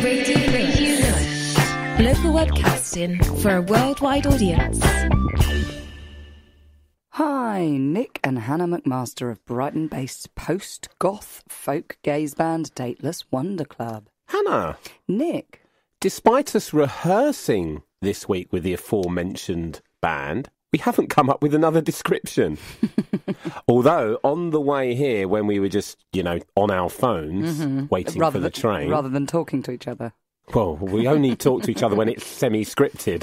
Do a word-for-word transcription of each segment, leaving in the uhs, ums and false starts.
Radio Lewis. Local webcasting for a worldwide audience. Hi, Nick and Hannah McMaster of Brighton-based post-goth folk gaze band Dateless Wonder Club. Hannah. Nick. Despite us rehearsing this week with the aforementioned band, we haven't come up with another description. Although, on the way here, when we were just, you know, on our phones, mm-hmm. waiting rather for the than, train... Rather than talking to each other. Well, we only talk to each other when it's semi-scripted.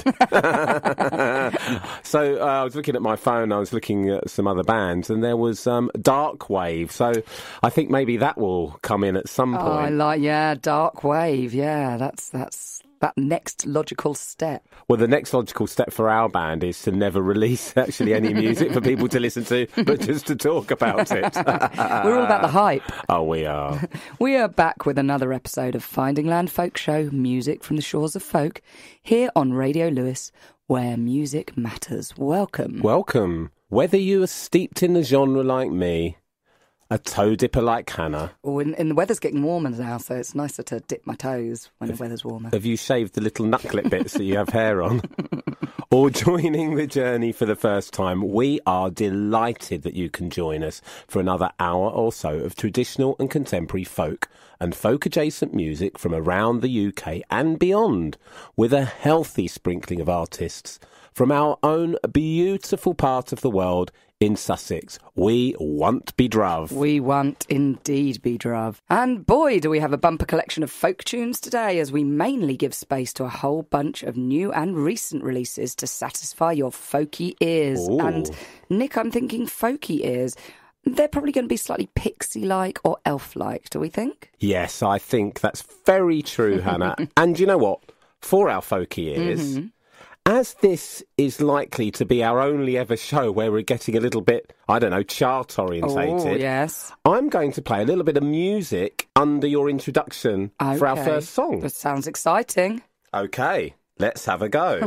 So uh, I was looking at my phone, I was looking at some other bands, and there was um, Dark Wave. So I think maybe that will come in at some point. Oh, I like, yeah, Dark Wave, yeah, that's that's that next logical step. Well, the next logical step for our band is to never release actually any music for people to listen to, but just to talk about it. We're all about the hype. Oh, we are. We are back with another episode of Finding Land Folk Show, music from the shores of folk, here on Radio Lewis, where music matters. Welcome. Welcome. Whether you are steeped in the genre like me, a toe dipper like Hannah. Oh, and, and the weather's getting warmer now, so it's nicer to dip my toes when have, the weather's warmer. Have you shaved the little knucklet bits that you have hair on? Or joining the journey for the first time, we are delighted that you can join us for another hour or so of traditional and contemporary folk and folk-adjacent music from around the U K and beyond, with a healthy sprinkling of artists from our own beautiful part of the world in Sussex. We want be druv. We want indeed be druv. And boy, do we have a bumper collection of folk tunes today, as we mainly give space to a whole bunch of new and recent releases to satisfy your folky ears. Ooh. And Nick, I'm thinking folky ears. They're probably going to be slightly pixie-like or elf-like, do we think? Yes, I think that's very true, Hannah. And you know what? For our folky ears... Mm-hmm. As this is likely to be our only ever show where we're getting a little bit, I don't know, chart-orientated, oh, yes. I'm going to play a little bit of music under your introduction okay. for our first song. That sounds exciting. OK, let's have a go.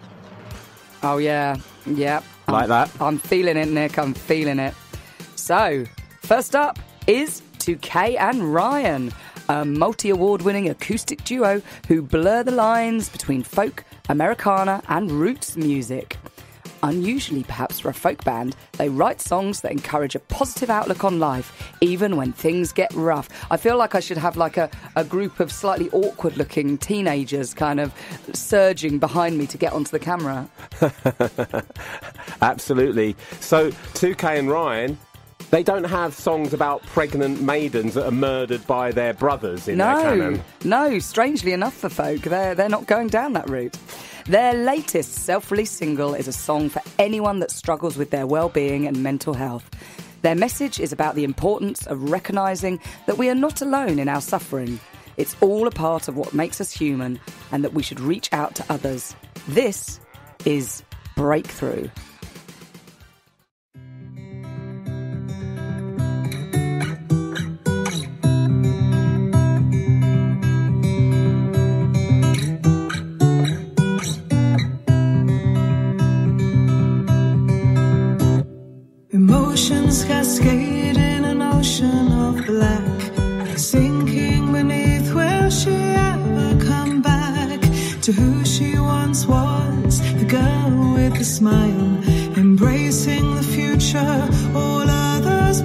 Oh, yeah, yeah. Like I'm, that? I'm feeling it, Nick, I'm feeling it. So, first up is two K and Ryan, a multi-award-winning acoustic duo who blur the lines between folk, Americana and roots music. Unusually perhaps for a folk band, they write songs that encourage a positive outlook on life, even when things get rough. I feel like I should have like a, a group of slightly awkward-looking teenagers kind of surging behind me to get onto the camera. Absolutely. So, two K and Ryan... They don't have songs about pregnant maidens that are murdered by their brothers in no, their canon. No, strangely enough for folk, they're, they're not going down that route. Their latest self-released single is a song for anyone that struggles with their well-being and mental health. Their message is about the importance of recognising that we are not alone in our suffering. It's all a part of what makes us human, and that we should reach out to others. This is Breakthrough. Emotions cascade in an ocean of black, sinking beneath. Will she ever come back to who she once was? The girl with the smile, embracing the future, all others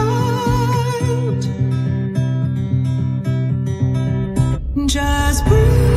beguiled. Just breathe.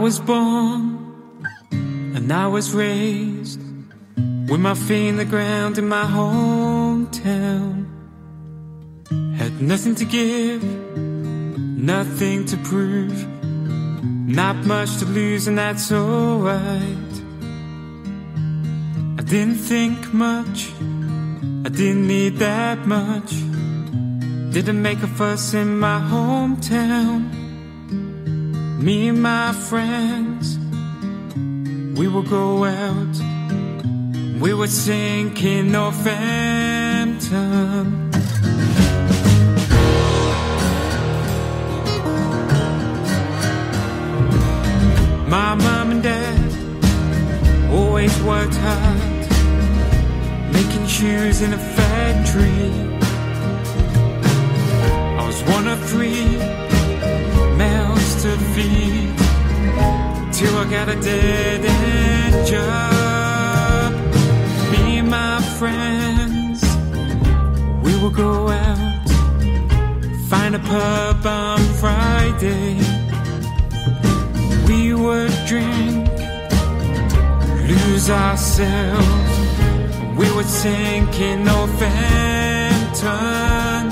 was born and I was raised with my feet in the ground in my hometown. Had nothing to give, nothing to prove, not much to lose, and that's alright. I didn't think much, I didn't need that much, didn't make a fuss in my hometown. Me and my friends, we would go out, we would sing in Northampton. My mom and dad always worked hard, making shoes in a factory. I was one of three mouths to feed, till I got a dead-end job. Me and my friends, we would go out, find a pub on Friday. We would drink, lose ourselves, we would sink in Northampton.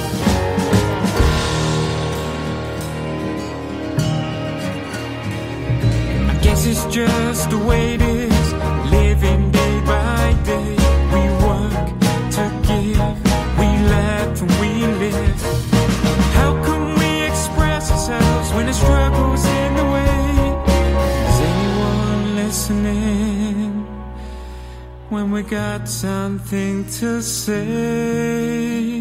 I guess it's just the way it is, living day by day. We work to give, we laugh and we live. How can we express ourselves when the struggle's in the way? Listening when we got something to say.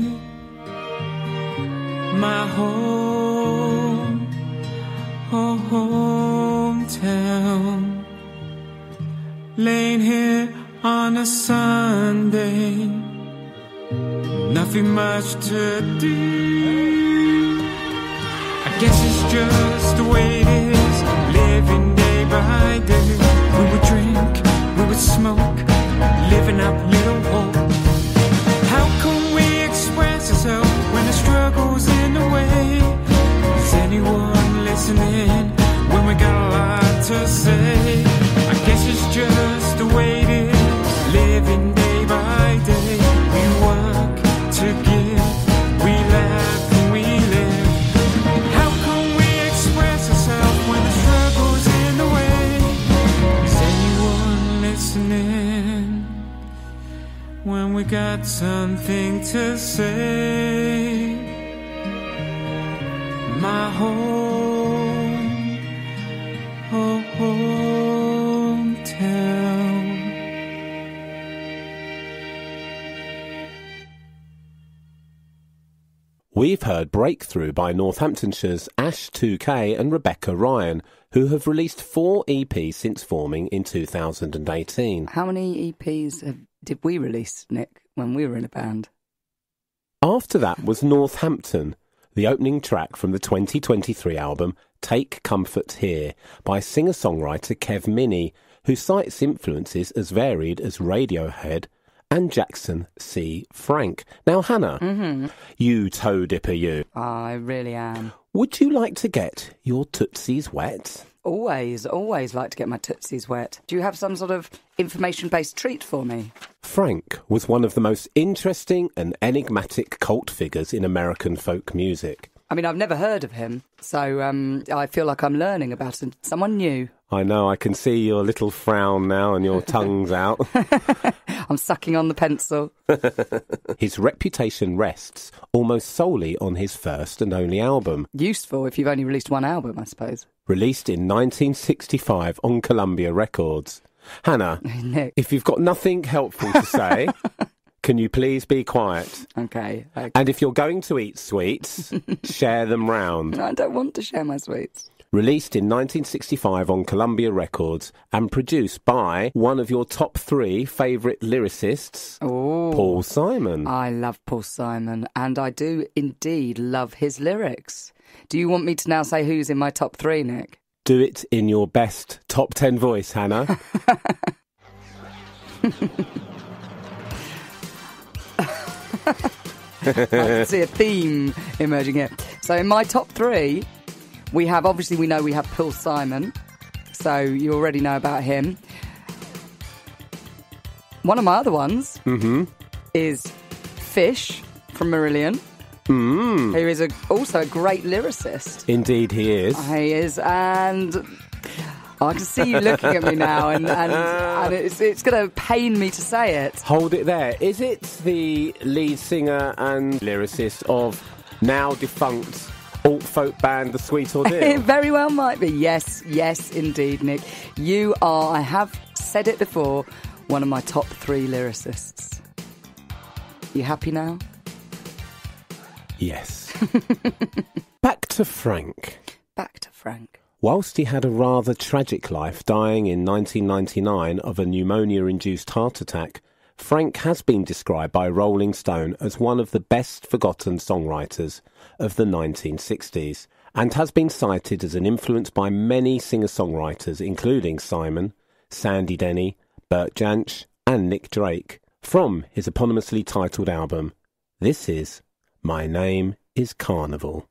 My home, oh hometown, laying here on a Sunday, nothing much to do. I guess it's just the way it is, living day by day. We would drink, we would smoke, living up little hope. How can we express ourselves when the struggle's in the way? Is anyone listening when we got a lot to say? I guess it's just the way it is, living day by day. We work to give, we laugh and we live. How can we express ourselves when the struggle's in the way? Listening when we got something to say. My home, oh hometown. We've heard Breakthrough by Northamptonshire's Ash two K and Rebecca Ryan, who have released four E Ps since forming in two thousand eighteen. How many E Ps have, did we release, Nick, when we were in a band? After that was Northampton, the opening track from the twenty twenty-three album Take Comfort Here by singer-songwriter Kev Minnie, who cites influences as varied as Radiohead and Jackson C. Frank. Now, Hannah, Mm-hmm. you toe dipper you, I really am. would you like to get your tootsies wet? Always, always like to get my tootsies wet. Do you have some sort of information-based treat for me? Frank was one of the most interesting and enigmatic cult figures in American folk music. I mean, I've never heard of him, so um, I feel like I'm learning about him. Someone new. I know, I can see your little frown now and your tongue's out. I'm sucking on the pencil. His reputation rests almost solely on his first and only album. Useful if you've only released one album, I suppose. Released in nineteen sixty-five on Columbia Records. Hannah, Nick. if you've got nothing helpful to say, can you please be quiet? Okay, okay. And if you're going to eat sweets, share them round. I don't want to share my sweets. Released in nineteen sixty-five on Columbia Records and produced by one of your top three favourite lyricists, Oh, Paul Simon. I love Paul Simon, and I do indeed love his lyrics. Do you want me to now say who's in my top three, Nick? Do it in your best top ten voice, Hannah. I can see a theme emerging here. So in my top three, we have, obviously we know we have Paul Simon, so you already know about him. One of my other ones Mm-hmm. is Fish from Marillion, Mm. who is a, also a great lyricist. Indeed he is. He is, and I can see you looking at me now, and, and, and it's, it's going to pain me to say it. Hold it there. Is it the lead singer and lyricist of now defunct alt-folk band The Sweet Ordeal? It very well might be. Yes, yes, indeed, Nick. You are, I have said it before, one of my top three lyricists. You happy now? Yes. Back to Frank. Back to Frank. Whilst he had a rather tragic life, dying in nineteen ninety-nine of a pneumonia-induced heart attack, Frank has been described by Rolling Stone as one of the best forgotten songwriters of the nineteen sixties, and has been cited as an influence by many singer-songwriters, including Simon, Sandy Denny, Bert Jansch, and Nick Drake, from his eponymously titled album. This is My Name is Carnival.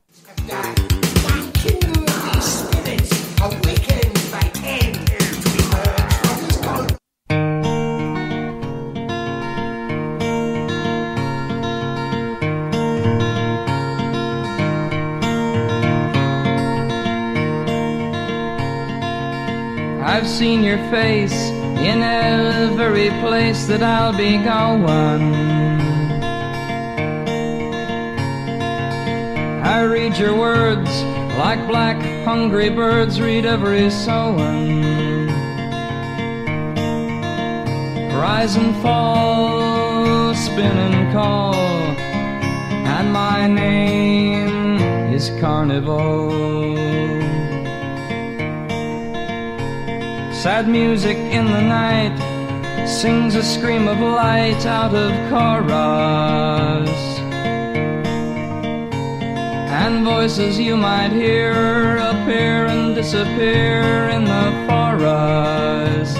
I've seen your face in every place that I'll be going. I read your words like black hungry birds read every sowing. Rise and fall, spin and call, and my name is Carnival. Sad music in the night sings a scream of light out of chorus, and voices you might hear appear and disappear in the forest.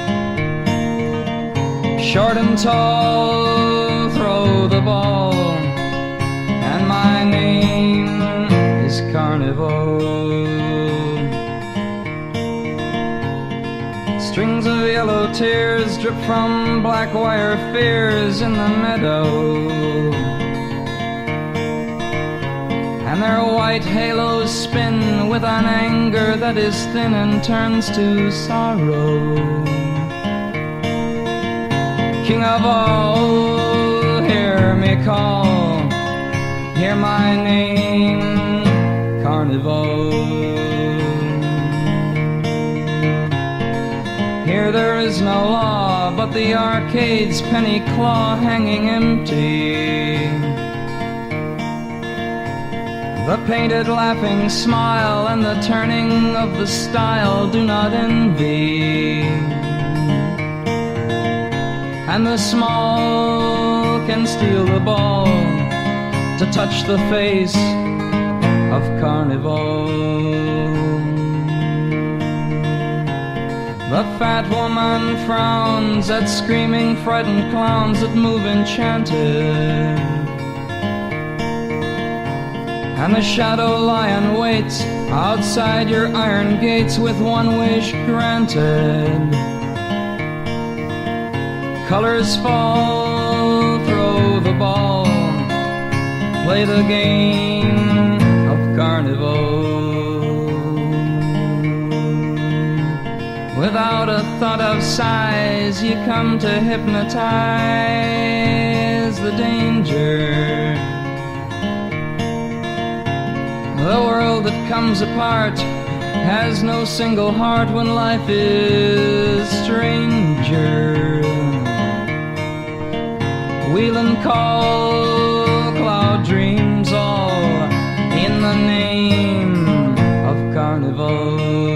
Short and tall, throw the ball, and my name is Carnival. Strings of yellow tears drip from black wire fears in the meadow, and their white halos spin with an anger that is thin and turns to sorrow. King of all, hear me call, hear my name, Carnival. Here there is no law, but the arcade's penny claw hanging empty. The painted laughing smile and the turning of the style do not envy. And the small can steal the ball to touch the face of Carnival. The fat woman frowns at screaming, frightened clowns that move enchanted, and the shadow lion waits outside your iron gates with one wish granted. Colors fall, throw the ball, play the game of Carnival. Without a thought of size, you come to hypnotize the danger. The world that comes apart has no single heart when life is stranger. Wheel and call, cloud dreams all in the name of Carnival.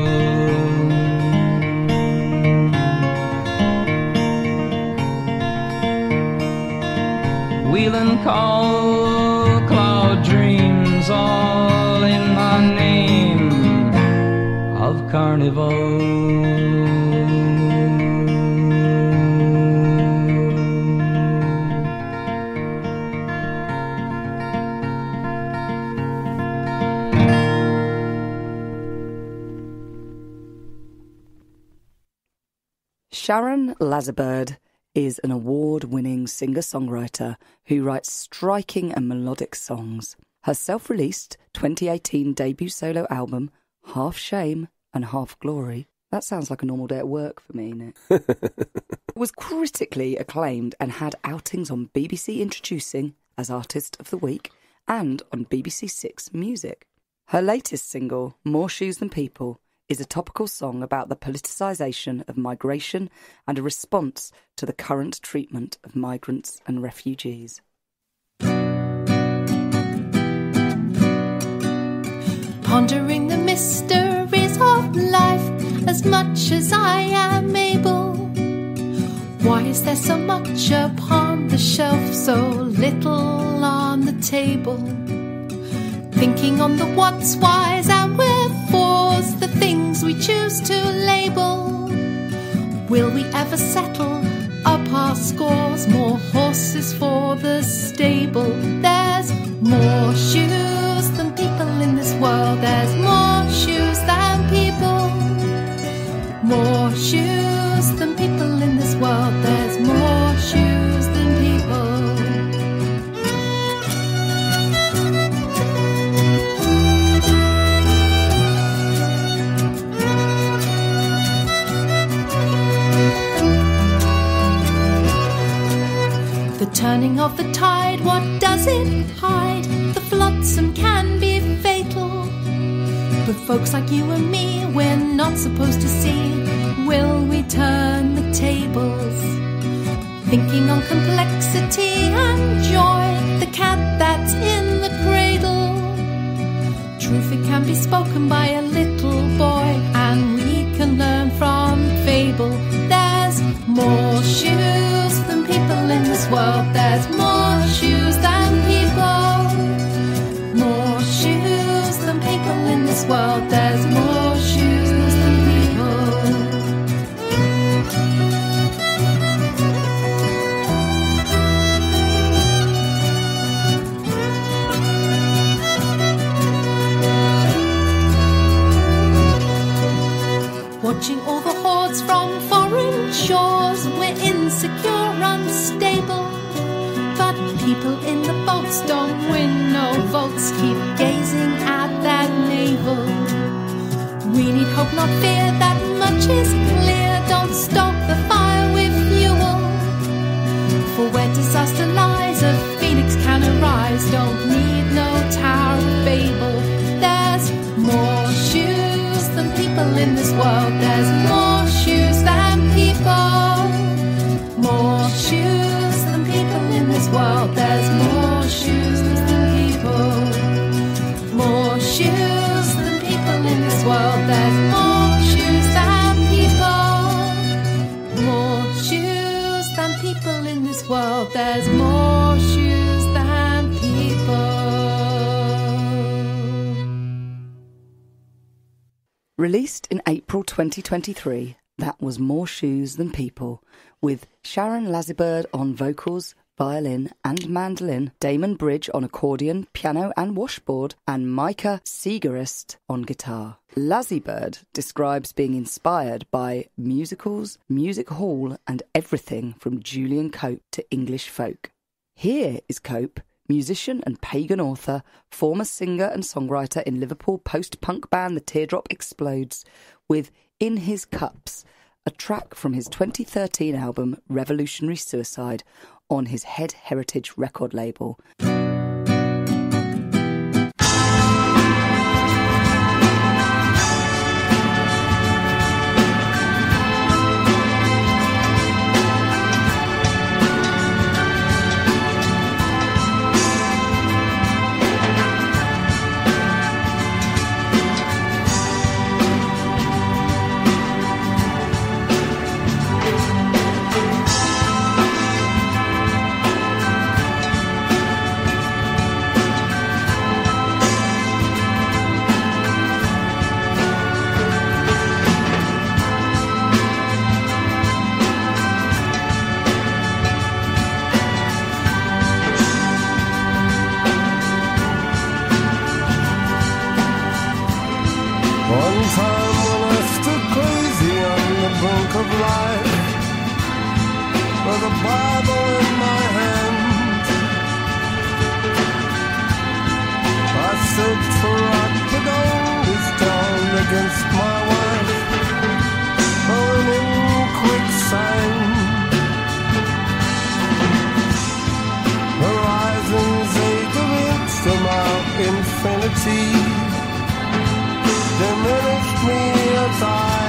Wheel and call, cloud dreams, all in the name of Carnival. Sharon Lazarberg is an award-winning singer-songwriter who writes striking and melodic songs. Her self-released twenty eighteen debut solo album, Half Shame and Half Glory, that sounds like a normal day at work for me, Nick, was critically acclaimed and had outings on B B C Introducing as Artist of the Week and on B B C Six Music. Her latest single, More Shoes Than People, is a topical song about the politicisation of migration and a response to the current treatment of migrants and refugees. Pondering the mysteries of life as much as I am able. Why is there so much upon the shelf, so little on the table? Thinking on the what's, whys and wherefores, the things we choose to label. Will we ever settle up our scores? More horses for the stable. There's more shoes than people in this world. There's more shoes than people. More shoes than people in this world. There's more shoes than people. The turning of the tide, what does it hide? The flotsam can be fatal. But folks like you and me, we're not supposed to see. Will we turn the tables? Thinking on complexity and joy, the cat that's in the cradle. Truth, it can be spoken by a little boy, and we can learn from fable. There's more shoes than people in this world. There's more shoes than people. More shoes than people in this world. There's more shoes than people. Watching all the hordes from foreign shores, we're insecure, unstable. But people in the boats don't win no votes. Keep gazing at that navel. We need hope, not fear, that much is clear. Don't stoke the fire with fuel. For where disaster lies, a phoenix can arise. Don't need no Tower of Babel. There's more shoes than people in this world. There's more shoes than people. More shoes than people in this world. There's more shoes than people. More shoes than people in this world. There's more shoes than people. More shoes than people in this world. There's more shoes than people. Released in April twenty twenty-three, that was More Shoes Than People, with Sharon Lazarberg on vocals, violin and mandolin, Damon Bridge on accordion, piano and washboard, and Micah Segarist on guitar. Lazarberg describes being inspired by musicals, music hall and everything from Julian Cope to English folk. Here is Cope, musician and pagan author, former singer and songwriter in Liverpool post-punk band The Teardrop Explodes, with In His Cups, a track from his twenty thirteen album Revolutionary Suicide on his Head Heritage record label. One time when I stood crazy on the brink of life, Bible in my hand. I said for rock the gold is down against my wife, falling in quicksand. Horizons they glimpse from out infinity, diminished me as I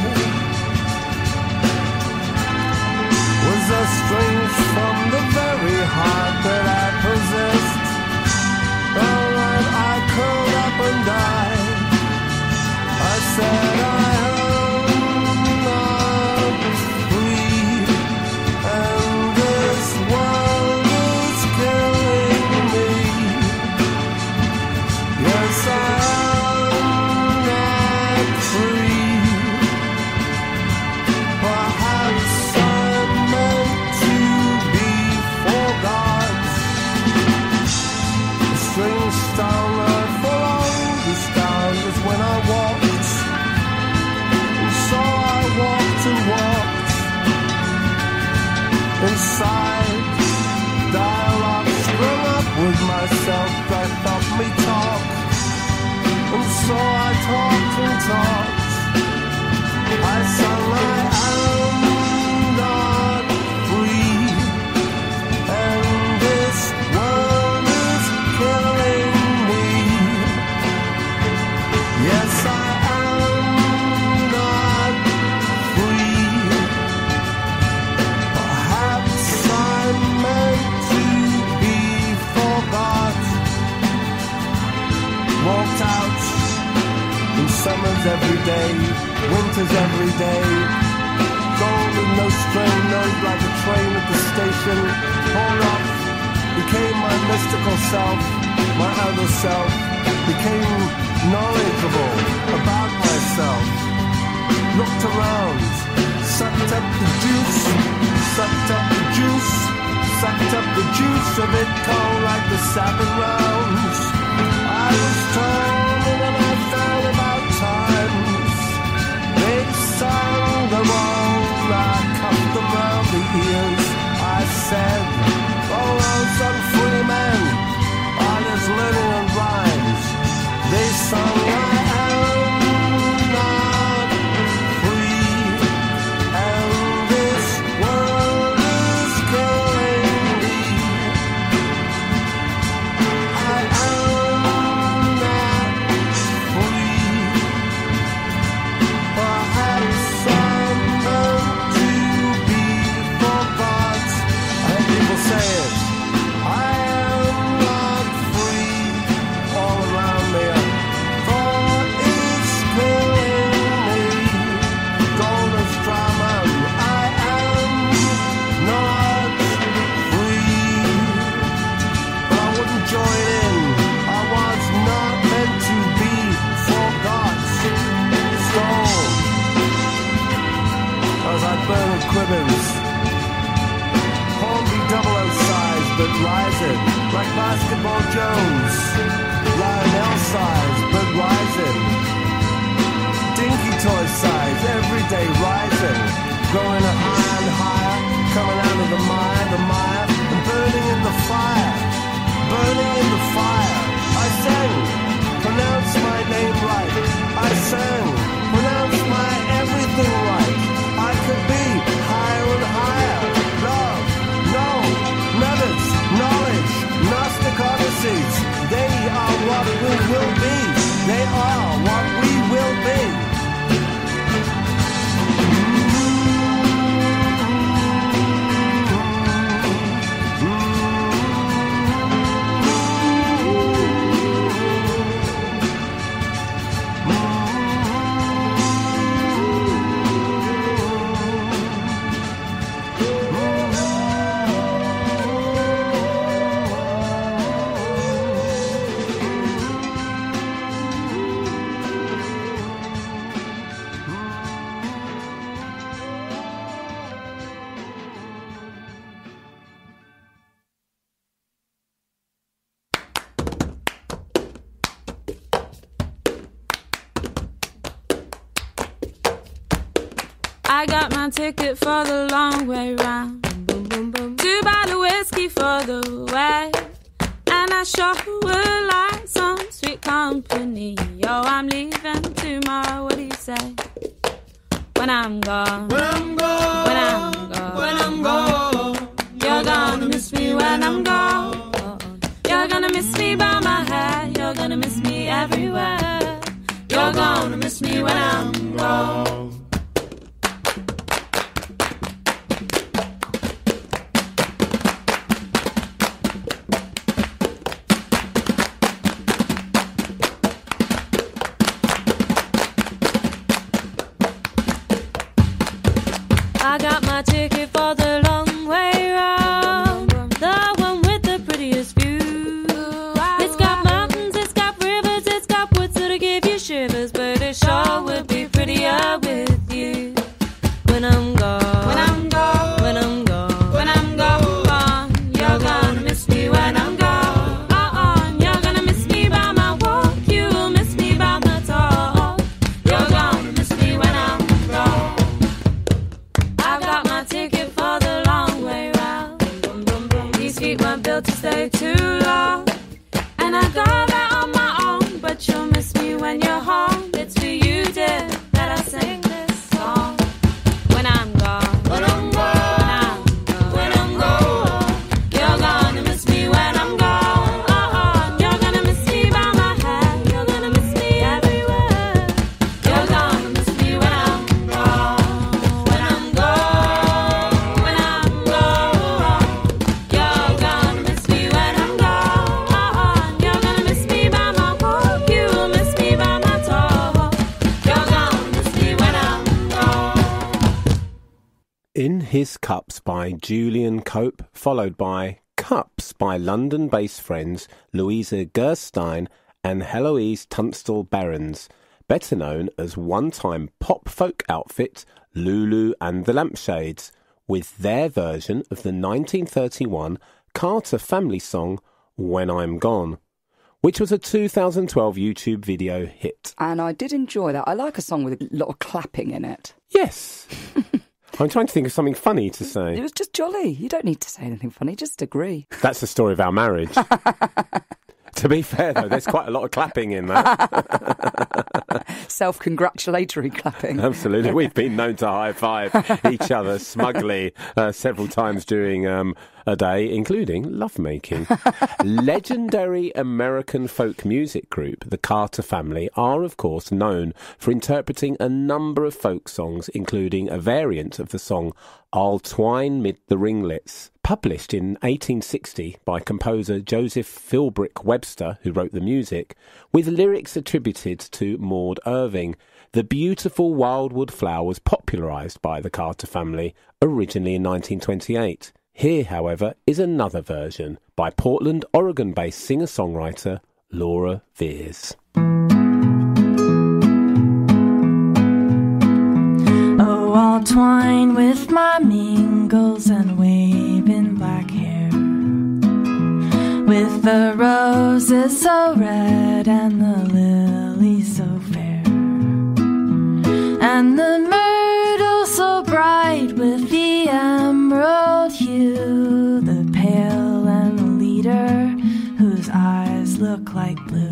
was estranged from the very heart that I possessed. Alright, I curled up and died. I said I am not free, and this world is killing me. Yes, I am not free. Perhaps I'm meant to be forgot. The strange sound I followed the sound is when I walked, and so I walked and walked. Inside, dialogue sprung up with myself that felt me talk, and so I talked and talked. I sung I am not free, and this world is killing me. Yes, I am not free. Perhaps I'm meant to be forgot. Walked out in summers every day, winters every day. Gold with no strain, nerves like a train at the station. Pulled up, became my mystical self, my other self. Became knowledgeable about myself. Looked around, sucked up the juice, sucked up the juice, sucked up the juice of it cold like the Sabbath rounds. I was told and I found about times. They sang them all, I cuffed them round the ears. I said, oh, those unfree men are just living in rhymes. They sung, I am not free, and this world is killing me. I am not free. Perhaps I'm meant to be forgot. I heard people say it. I am not free. All around me, thought is killing me. Golden Strowman, I am not free. But I wouldn't join in. I was not meant to be forgot. So, as I burn at Quibbins, Hornby double O size, but rising like Basketball Jones. Lionel size, but rising. Dinky toy size, every day rising. Going higher and higher, coming out of the mire, the mire, and burning in the fire. Burning in the fire. I sang, pronounce my name right. I sang, pronounce my everything right. I could be higher and higher. Love, no, methods, knowledge, Gnostic odysseys. They are what we will be. They are what we will be. I got my ticket for the long way round. Boom, boom, boom. whiskey for the way, and I sure would like some sweet company. Yo, I'm leaving tomorrow, what do you say? When I'm gone, when I'm gone, when I'm gone, when I'm gone, you're gonna miss me when I'm gone. You're gonna miss me by my hair, you're gonna miss me everywhere. You're gonna miss me when I'm gone. I got my ticket for the long way round, the one with the prettiest view. It's got mountains, it's got rivers, it's got woods that'll give you shivers, but it sure would be prettier with you. When I'm gone, when I'm gone, when I'm gone, when I'm gone, you're gonna miss me when I'm gone. Uh-uh, you're gonna miss me by my walk, you'll miss me by my talk. You're gonna miss me when I'm gone. I've got my ticket for the long way round. These feet weren't built to stay too long, and I got that on my own. But you'll miss me when you're home. It's for you, dear, that I sing this song. When I'm gone, when I'm gone, when I'm gone, you're gonna miss me when I'm gone. Uh-huh. You're gonna miss me by my hair, you're gonna miss me everywhere. You're gonna miss me when I'm gone. When I'm gone, when I'm gone, you're gonna miss me when I'm gone. Uh-huh. You're gonna miss me by my walk, you'll miss me by my talk. You're gonna miss me when I'm gone. In His Cups by Julian Cope, followed by Cups by London-based friends Louisa Gerstein and Heloise Tunstall-Behrens, better known as one-time pop folk outfit Lulu and the Lampshades, with their version of the nineteen thirty-one Carter family song When I'm Gone, which was a two thousand twelve YouTube video hit. And I did enjoy that. I like a song with a lot of clapping in it. Yes. I'm trying to think of something funny to It say. was just jolly. You don't need to say anything funny, just agree. That's the story of our marriage. To be fair, though, there's quite a lot of clapping in that. Self-congratulatory clapping. Absolutely. We've been known to high-five each other smugly uh, several times during um, a day, including lovemaking. Legendary American folk music group, the Carter Family, are, of course, known for interpreting a number of folk songs, including a variant of the song I'll Twine Mid the Ringlets, published in eighteen sixty by composer Joseph Philbrick Webster, who wrote the music, with lyrics attributed to Maud Irving. The beautiful wildwood flower was popularised by the Carter Family, originally in nineteen twenty-eight. Here, however, is another version by Portland, Oregon-based singer-songwriter Laura Veers. Oh, I'll twine with my mingles and waving black hair, with the roses so red and the lilies so fair, and the myrtle so bright with the emerald hue, the pale and the leader whose eyes look like blue.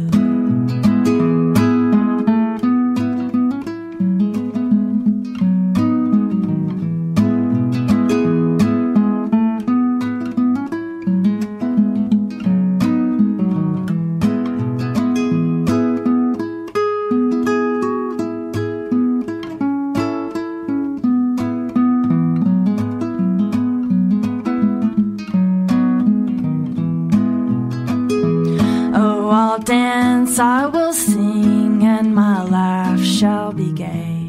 Dance, I will sing, and my laugh shall be gay.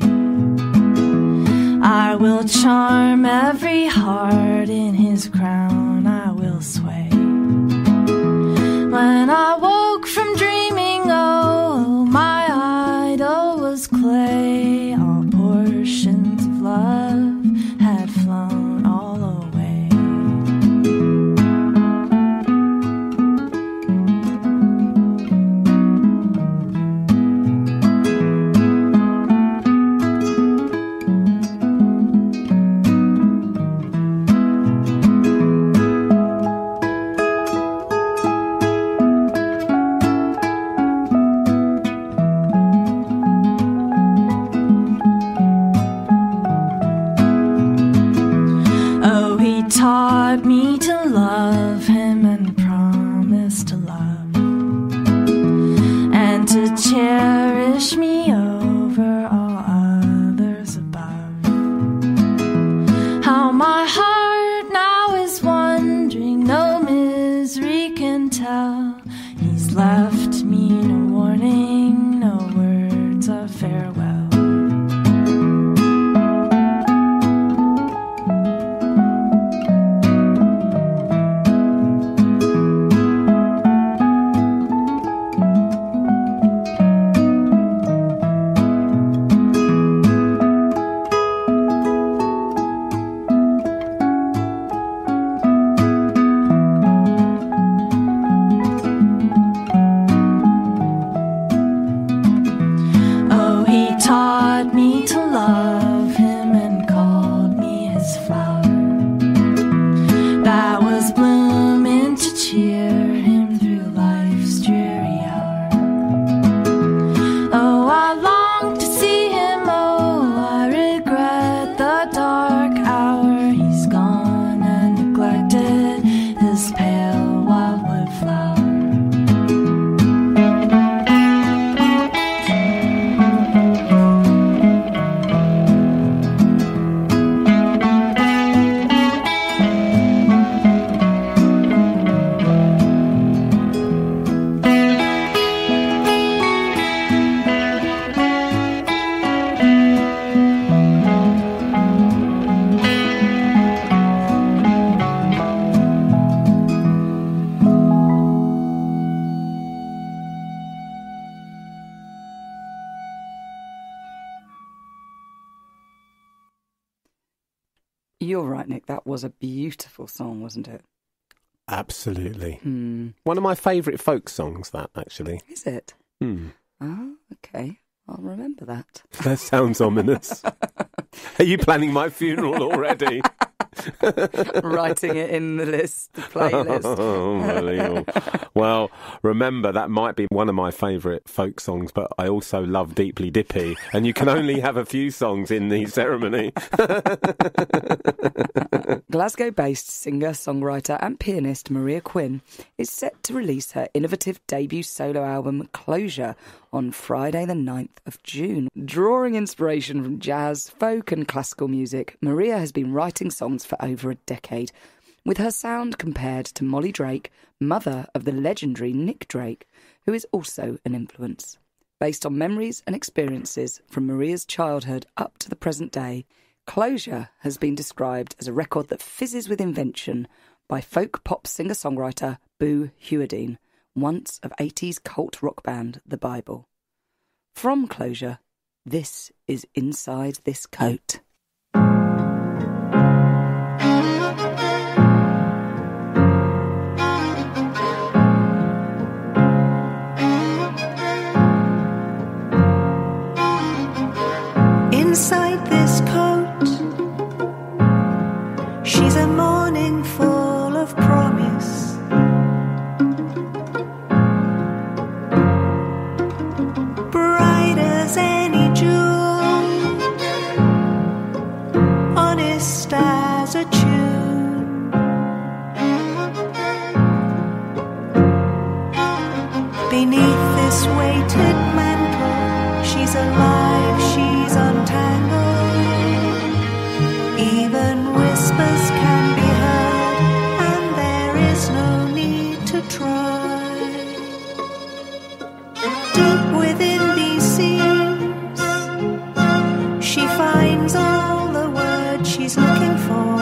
I will charm every heart, in his crown I will sway. When I woke from dreaming, oh, my idol was clay. All portions of love had flown all away. taught me to love him and promised to love and to cherish me over all others above. How my heart now is wandering, no misery can tell. He's left me no warning, no words of farewell. You're right, Nick. That was a beautiful song, wasn't it? Absolutely. Hmm. One of my favourite folk songs, that, actually. Is it? Hmm. Oh, okay. I'll remember that. That sounds ominous. Are you planning my funeral already? Writing it in the list, the playlist. Oh, unbelievable. Well, remember, that might be one of my favourite folk songs, but I also love Deeply Dippy, and you can only have a few songs in the ceremony. Glasgow-based singer, songwriter and pianist Maria Quinn is set to release her innovative debut solo album Closure on Friday the ninth of June. Drawing inspiration from jazz, folk and classical music, Maria has been writing songs for over a decade, with her sound compared to Molly Drake, mother of the legendary Nick Drake, who is also an influence. Based on memories and experiences from Maria's childhood up to the present day, Closure has been described as a record that fizzes with invention by folk pop singer-songwriter Boo Hewerdine, once of eighties cult rock band The Bible. From Closure, this is Inside This Coat. Inside this coat, she's a morning full of promise. Bright as any jewel, honest as a tune. Beneath this weighted mantle, she's alive, she's untangled. Even whispers can be heard, and there is no need to try. Deep within these seams, she finds all the words she's looking for.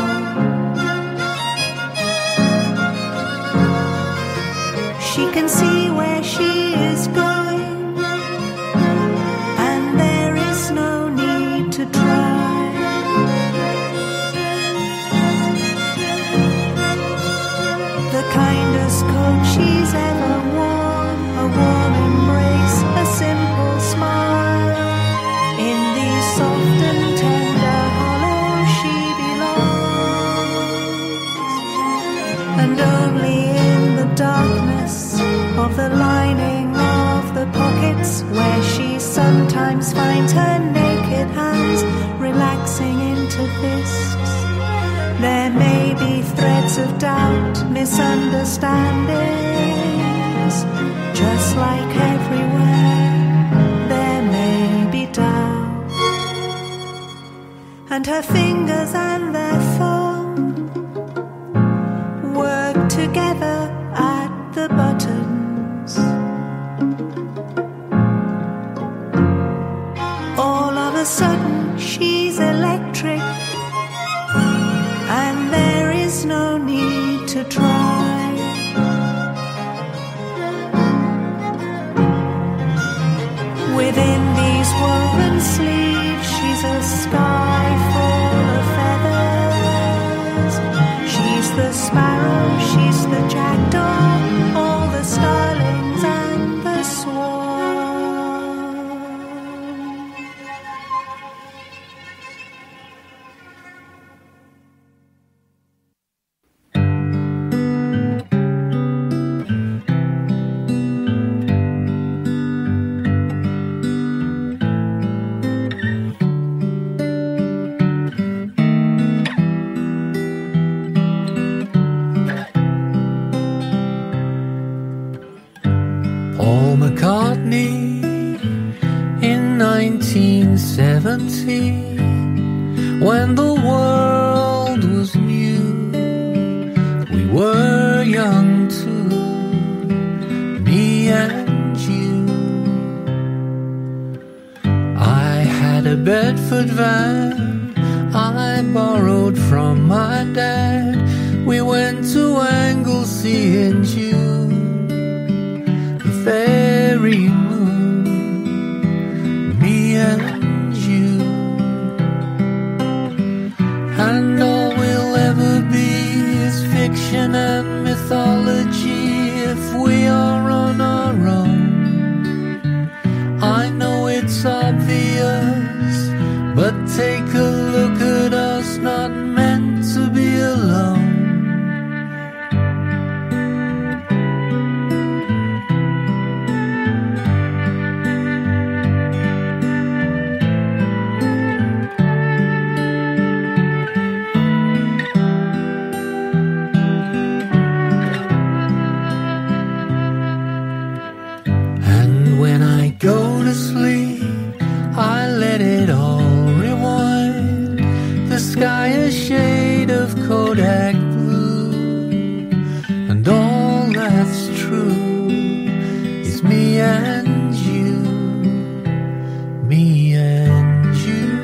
She can see where she is going, and there is no need to try. The kindest coat she's ever worn, a warm embrace, a simple smile. In these soft and tender hollows she belongs, and only in the darkness of the lining of the pockets, where she sometimes finds her naked hands relaxing into fists, there may be thread Times of doubt, misunderstandings, just like everywhere, there may be doubt. And her fingers and their thumb work together at the buttons. All of a sudden she's electric, and there is no need to try. Within these woven sleeves she's a sky full of feathers. She's the sparrow, she's the jackdaw, all the starlings and the swan. Paul McCartney in nineteen seventy, when the world was new, we were young too, me and you. I had a Bedford van I borrowed from my dad. We went to Anglesey in June, fairy moon, me and you. And all we'll ever be is fiction and mythology if we are on our own. I know it's obvious, but take a look at us, not meant to be alone. Go to sleep, I let it all rewind. The sky a shade of Kodak blue, and all that's true is me and you, me and you.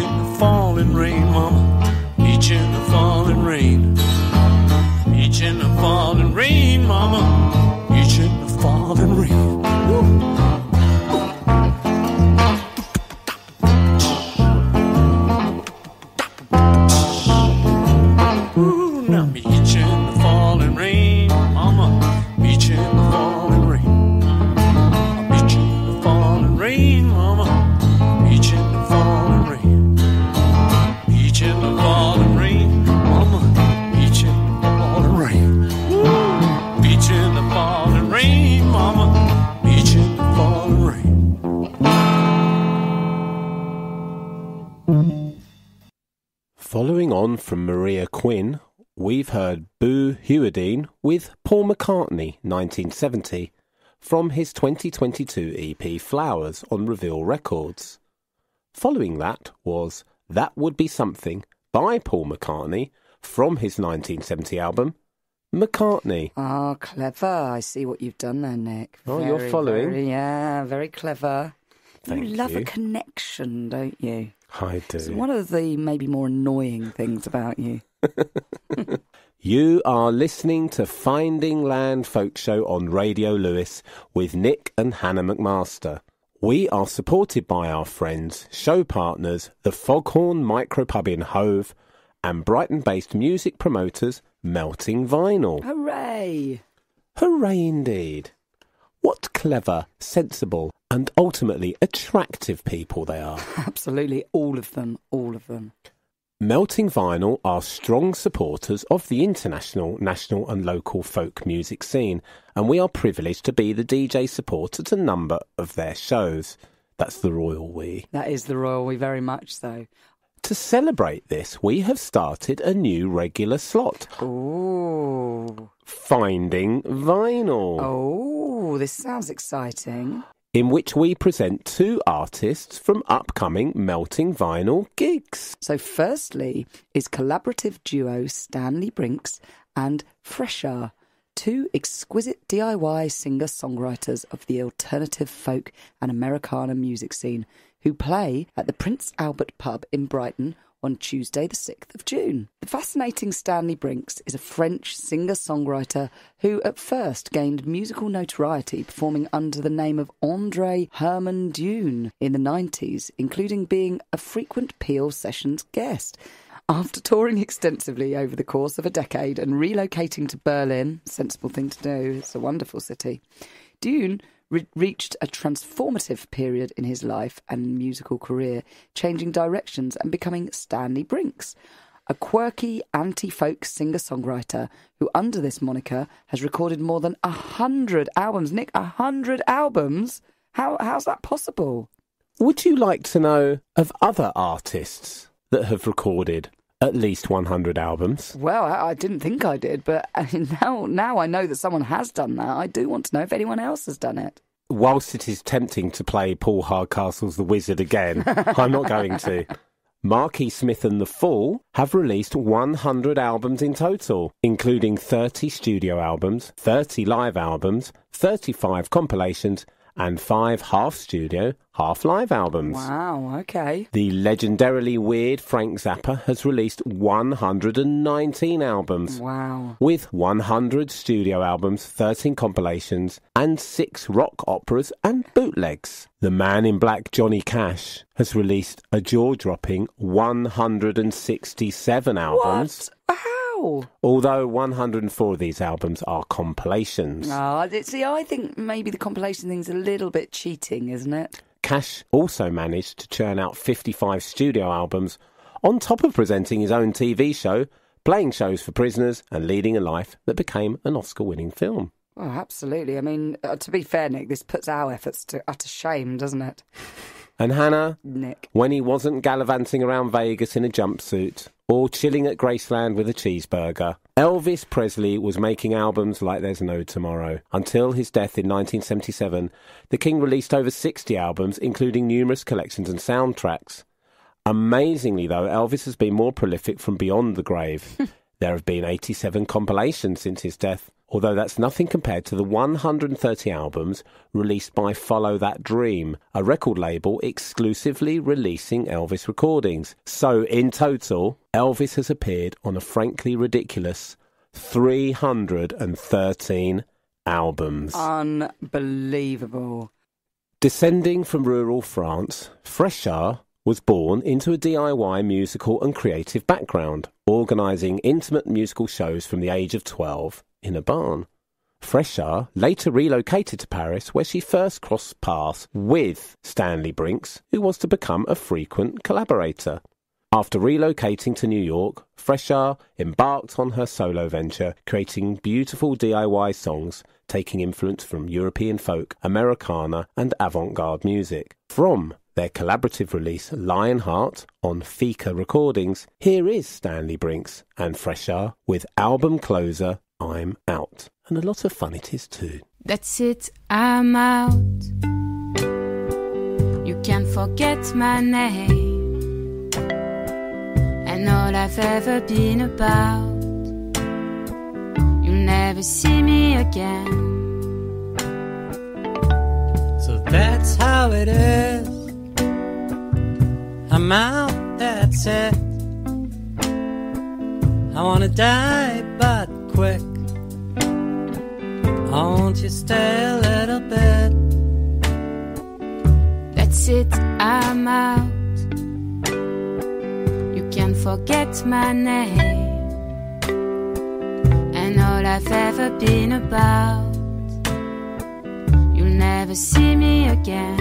falling rain, mama, each in the falling rain, each in the on from Maria Quinn, we've heard Boo Hewardine with Paul McCartney, nineteen seventy, from his twenty twenty-two E P Flowers on Reveal Records. Following that was That Would Be Something by Paul McCartney from his nineteen seventy album, McCartney. Ah, clever. I see what you've done there, Nick. Oh, Very, you're following? Very, yeah, very clever. Thank you love you. a connection, don't you? I do. It's one of the maybe more annoying things about you. You are listening to Finding Land Folk Show on Radio Lewis with Nick and Hannah McMaster. We are supported by our friends, show partners, the Foghorn Micropub in Hove, and Brighton-based music promoters, Melting Vinyl. Hooray! Hooray indeed. What clever, sensible, and ultimately attractive people they are. Absolutely, all of them, all of them. Melting Vinyl are strong supporters of the international, national and local folk music scene, and we are privileged to be the D J support at a number of their shows. That's the royal we. That is the royal we, very much so. To celebrate this, we have started a new regular slot. Ooh. Finding Vinyl. Oh, this sounds exciting. In which we present two artists from upcoming Melting Vinyl gigs. So firstly is collaborative duo Stanley Brinks and Fresher, two exquisite D I Y singer-songwriters of the alternative folk and Americana music scene, who play at the Prince Albert pub in Brighton on Tuesday the sixth of June. The fascinating Stanley Brinks is a French singer-songwriter who at first gained musical notoriety performing under the name of André Herman Dune in the nineties, including being a frequent Peel Sessions guest. After touring extensively over the course of a decade and relocating to Berlin, sensible thing to do, it's a wonderful city, Dune re- reached a transformative period in his life and musical career, changing directions and becoming Stanley Brinks, a quirky anti-folk singer-songwriter who, under this moniker, has recorded more than a hundred albums. Nick, a hundred albums? How how's that possible? Would you like to know of other artists that have recorded at least one hundred albums? Well, I, I didn't think I did, but I mean, now, now I know that someone has done that. I do want to know if anyone else has done it. Whilst it is tempting to play Paul Hardcastle's The Wizard again, I'm not going to. Marky Smith and The Fall have released one hundred albums in total, including thirty studio albums, thirty live albums, thirty-five compilations, and five half-studio, half-live albums. Wow, okay. The legendarily weird Frank Zappa has released one hundred nineteen albums. Wow. With one hundred studio albums, thirteen compilations, and six rock operas and bootlegs. The Man in Black Johnny Cash has released a jaw-dropping one hundred sixty-seven albums. What? How? Although one hundred four of these albums are compilations. Oh, see, I think maybe the compilation thing's a little bit cheating, isn't it? Cash also managed to churn out fifty-five studio albums, on top of presenting his own T V show, playing shows for prisoners, and leading a life that became an Oscar-winning film. Oh, absolutely. I mean, uh, to be fair, Nick, this puts our efforts to utter shame, doesn't it? And Hannah, Nick, when he wasn't gallivanting around Vegas in a jumpsuit or chilling at Graceland with a cheeseburger, Elvis Presley was making albums like there's no tomorrow. Until his death in nineteen seventy-seven, the King released over sixty albums, including numerous collections and soundtracks. Amazingly, though, Elvis has been more prolific from beyond the grave. There have been eighty-seven compilations since his death, although that's nothing compared to the one hundred thirty albums released by Follow That Dream, a record label exclusively releasing Elvis recordings. So, in total, Elvis has appeared on a frankly ridiculous three hundred thirteen albums. Unbelievable. Descending from rural France, Fresher was born into a D I Y musical and creative background, organising intimate musical shows from the age of twelve in a barn. Fresher later relocated to Paris, where she first crossed paths with Stanley Brinks, who was to become a frequent collaborator. After relocating to New York, Fresher embarked on her solo venture, creating beautiful D I Y songs, taking influence from European folk, Americana and avant-garde music. From their collaborative release Lionheart on Fika Recordings, here is Stanley Brinks and Fresh Air with album closer I'm Out. And a lot of fun it is too. That's it, I'm out. You can't forget my name and all I've ever been about. You'll never see me again. So that's how it is. I'm out, that's it. I wanna die, but quick. Won't you stay a little bit? That's it, I'm out. You can't forget my name and all I've ever been about. You'll never see me again.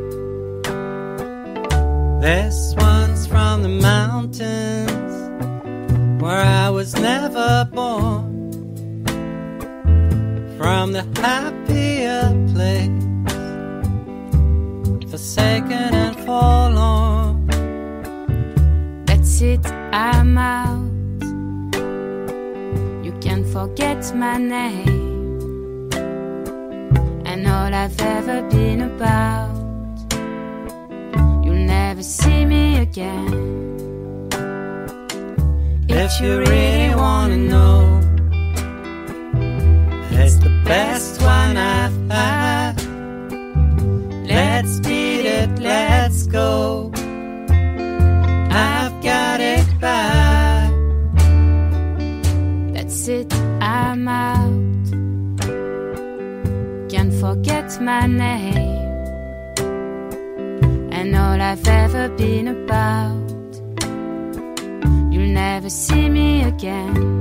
This one's from the mountains where I was never born. From the happier place, forsaken and forlorn. That's it, I'm out. You can't forget my name and all I've ever been about. You'll never see me again. If you really wanna know, it's the best one I've had. Let's beat it, let's go. I've got it back. That's it, I'm out. Can't forget my name and all I've ever been about. You'll never see me again.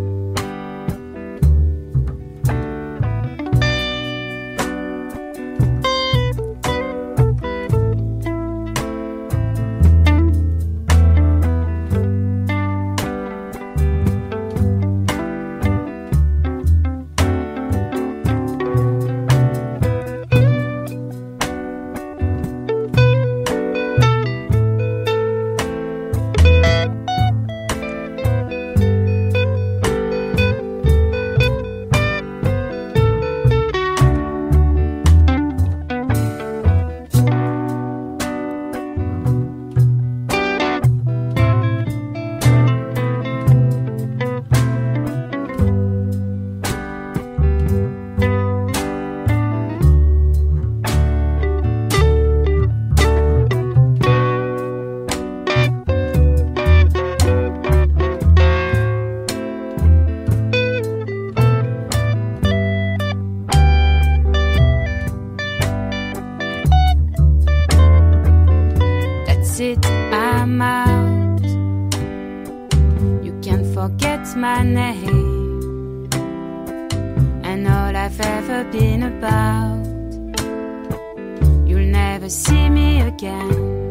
My name and all I've ever been about. You'll never see me again.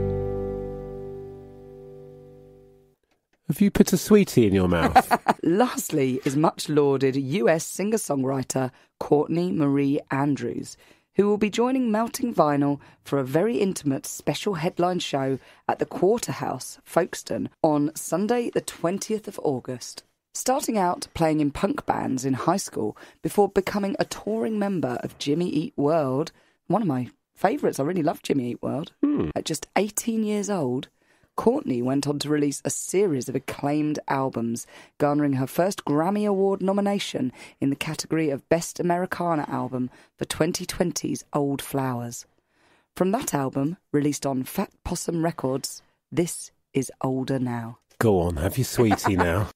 Have you put a sweetie in your mouth? Lastly is much lauded U S singer-songwriter Courtney Marie Andrews, who will be joining Melting Vinyl for a very intimate special headline show at the Quarterhouse, Folkestone, on Sunday the twentieth of August. Starting out playing in punk bands in high school before becoming a touring member of Jimmy Eat World, one of my favourites, I really love Jimmy Eat World. Hmm. At just eighteen years old, Courtney went on to release a series of acclaimed albums, garnering her first Grammy Award nomination in the category of Best Americana Album for twenty twenty's Old Flowers. From that album, released on Fat Possum Records, this is Older Now. Go on, have your sweetie now.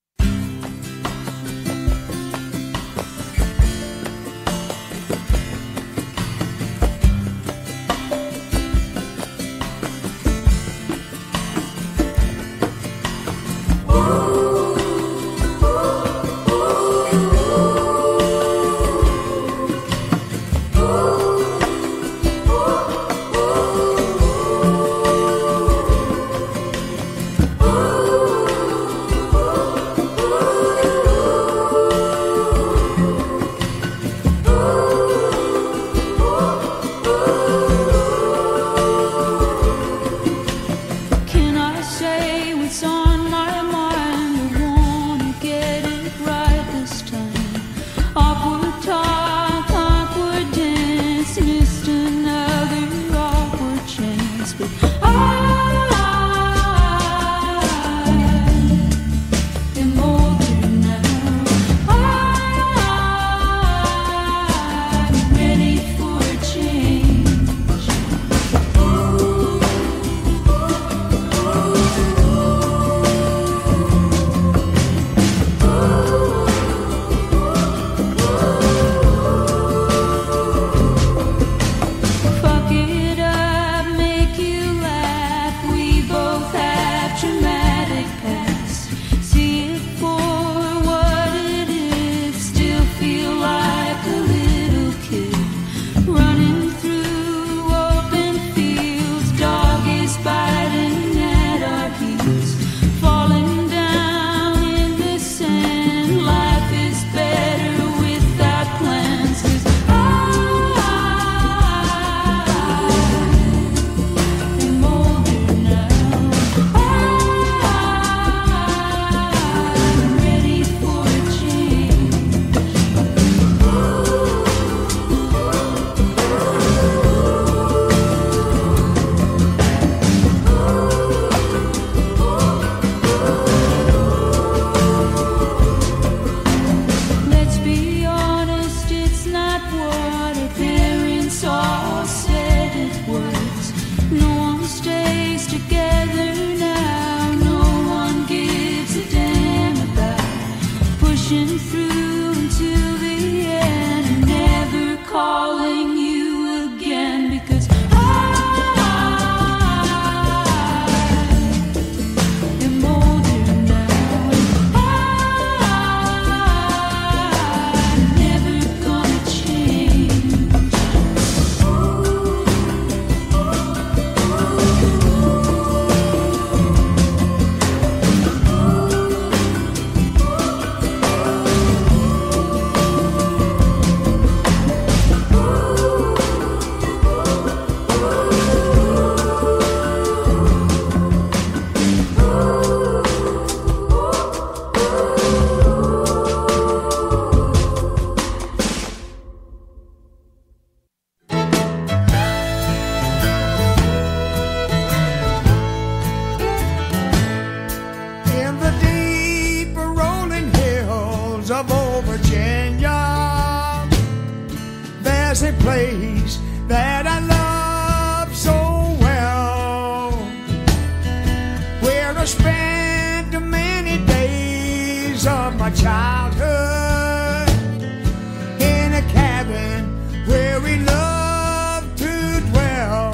There's a place that I love so well, where I spent many days of my childhood, in a cabin where we loved to dwell.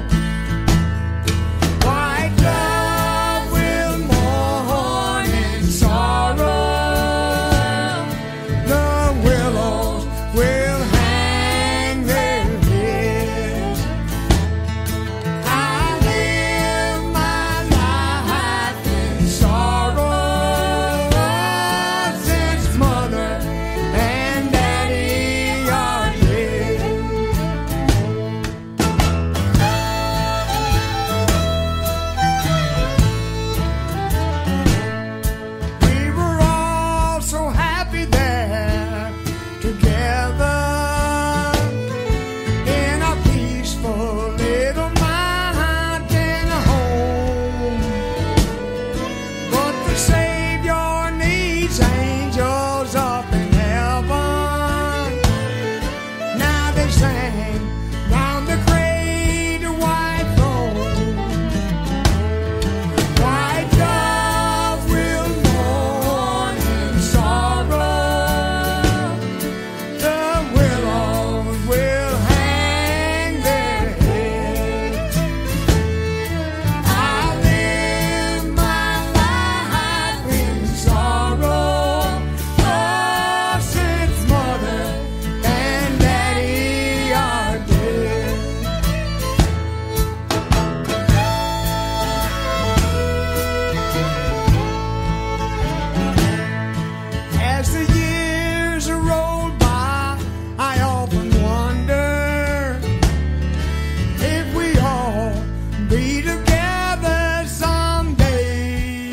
White dove will mourn in sorrow, the willows will hang their heads. I live my life in sorrow, since mother and daddy are dead. We were all so happy there together in a peaceful little mountain home. But the Savior needs angels up in heaven. Now they sang round the great white throne. White dove will mourn in sorrow, the willows will hang their heads. I live my life in sorrow, oh, since mother and daddy are dead. As the years roll by, I often wonder if we all be together someday.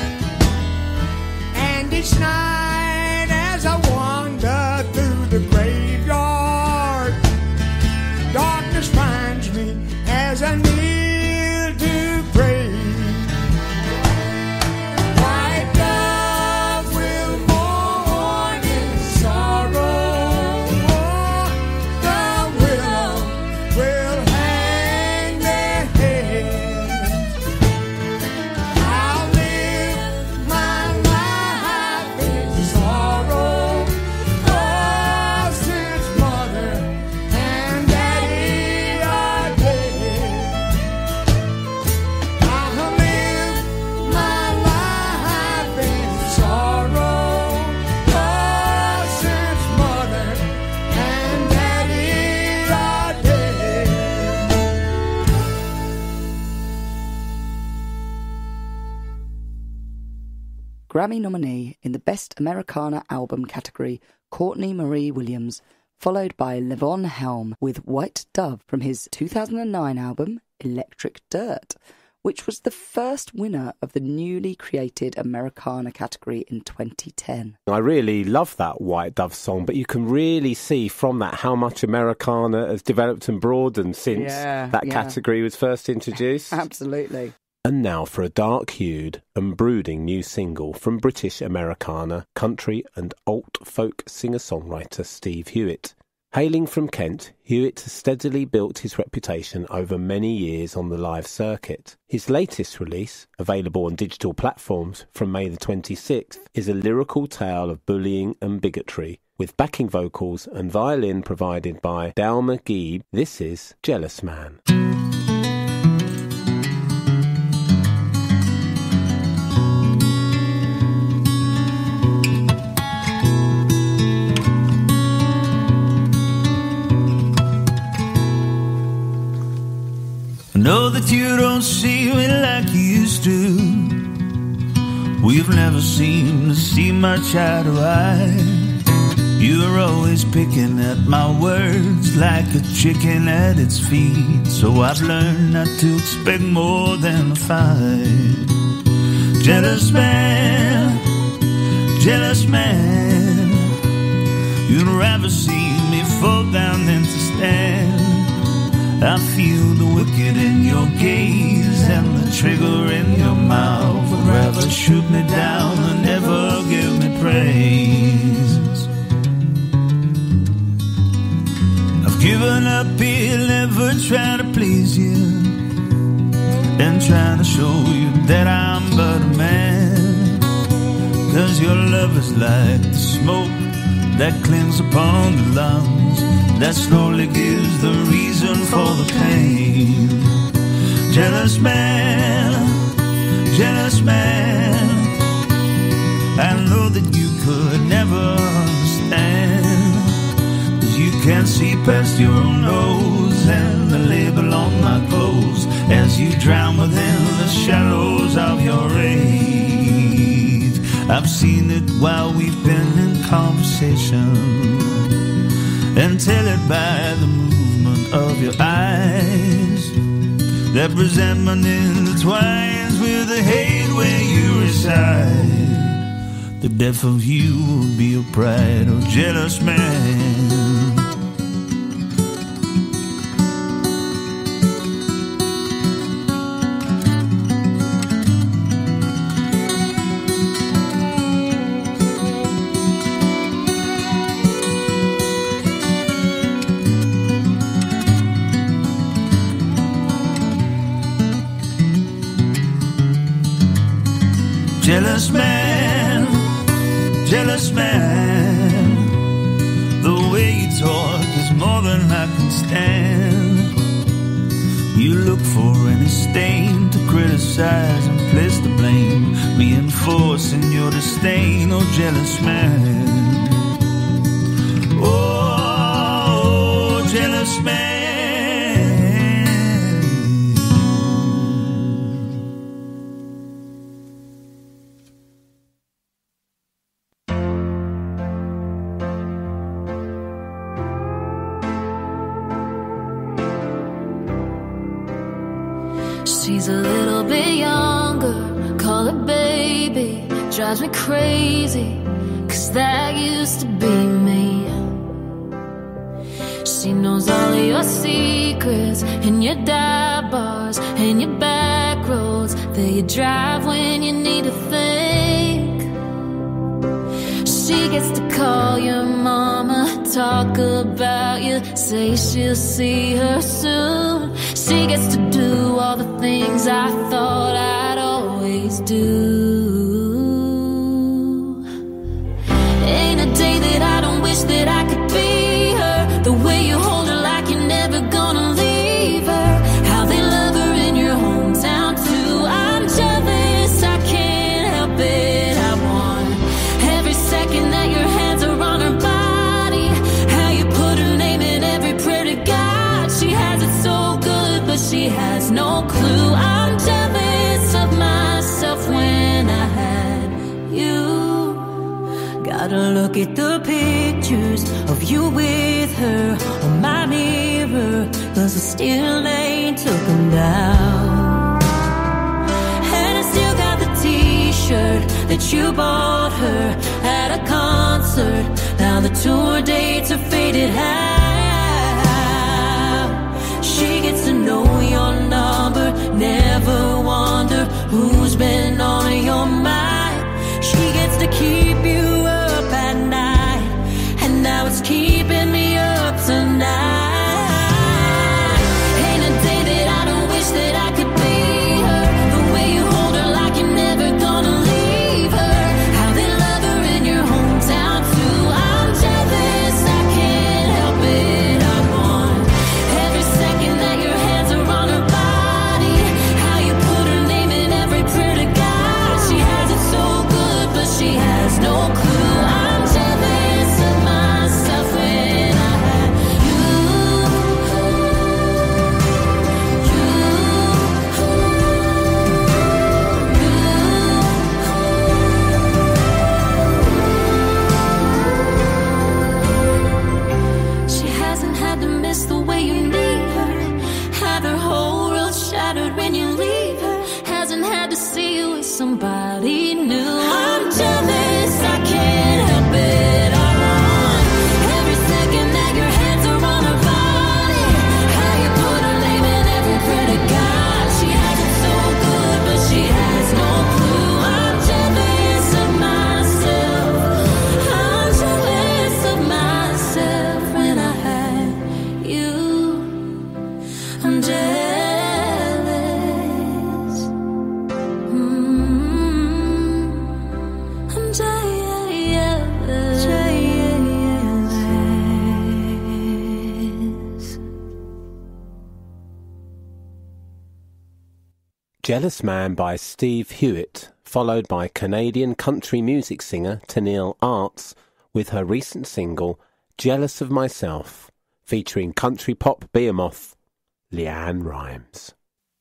And each night as I wander through the graveyard, darkness finds me as I kneel to pray. White dove will mourn in sorrow, the willow will hang their heads. I'll live my life in sorrow, oh, since mother and daddy are dead. I'll live my life in sorrow, oh, since mother and daddy are dead. Grammy nominee in the Best Americana Album category, Courtney Marie Williams, followed by Levon Helm with White Dove from his two thousand nine album Electric Dirt, which was the first winner of the newly created Americana category in twenty ten. I really love that White Dove song, but you can really see from that how much Americana has developed and broadened since Yeah, that yeah. category was first introduced. Absolutely. And now for a dark-hued and brooding new single from British Americana, country and alt-folk singer-songwriter Steve Hewitt. Hailing from Kent, Hewitt has steadily built his reputation over many years on the live circuit. His latest release, available on digital platforms from May the twenty-sixth, is a lyrical tale of bullying and bigotry, with backing vocals and violin provided by Dal McGee. This is Jealous Man. I know that you don't see me like you used to. We've never seemed to see much eye to eye. You're always picking at my words like a chicken at its feet. So I've learned not to expect more than a fight. Jealous man, jealous man, you'd rather see me fall down than to stand. I feel the wicked in your gaze and the trigger in your mouth. Would rather shoot me down than never give me praise. I've Giving up here, never trying to please you, and trying to show you that I'm but a man. Cause your love is like the smoke that clings upon the lungs, that slowly gives the reason for the pain. Jealous man, jealous man, I know that you could never understand, cause you can't see past your own nose and the label on my clothes as you drown within the shallows of your rage. I've seen it while we've been in conversation, and tell it by the movement of your eyes. That resentment intertwines with the hate where you reside. The death of you will be your pride, oh jealous man. Jealous man, jealous man, the way you talk is more than I can stand. You look for any stain to criticize and place the blame, reinforcing your disdain, oh jealous man. Oh, jealous man. She's a little bit younger, call her baby. Drives me crazy, cause that used to be me. She knows all of your secrets, and your dive bars, and your back roads that you drive when you need to think. She gets to call your mama, talk about you, say she'll see her soon. She gets to do all the things I thought I'd always do. Ain't a day that I don't wish that I could be her. The way you hold her like you're never gonna leave her. How they love her in your hometown too. I'm jealous, I can't help it. I want every second that your hands are on her body. How you put her name in every prayer to God. She has it so good, but she has no clue. I'm jealous of myself when I had you. Gotta look at the pictures of you with her on my mirror, cause I still ain't took them down. And I still got the t-shirt that you bought her at a concert. Now the tour dates are faded out. She gets to know your number, never wonder who's been on your mind. She gets to keep you up at night, and now it's keeping me up tonight. Ain't a day that I don't wish that I could be her. The way you hold her like you're never gonna leave her. How they love her in your hometown too. I'm jealous, I can't help Jealous Man by Steve Hewitt, followed by Canadian country music singer Tennille Arts with her recent single Jealous of Myself, featuring country pop behemoth Leanne Rimes.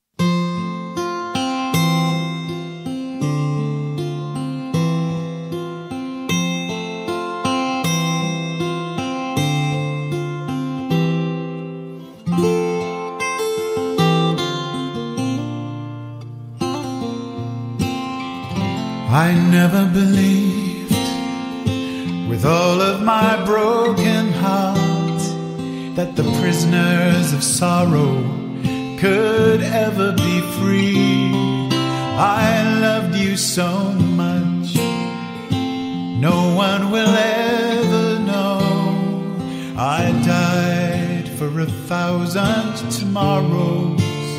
I never believed, with all of my broken heart, that the prisoners of sorrow could ever be free. I loved you so much, no one will ever know. I died for a thousand tomorrows,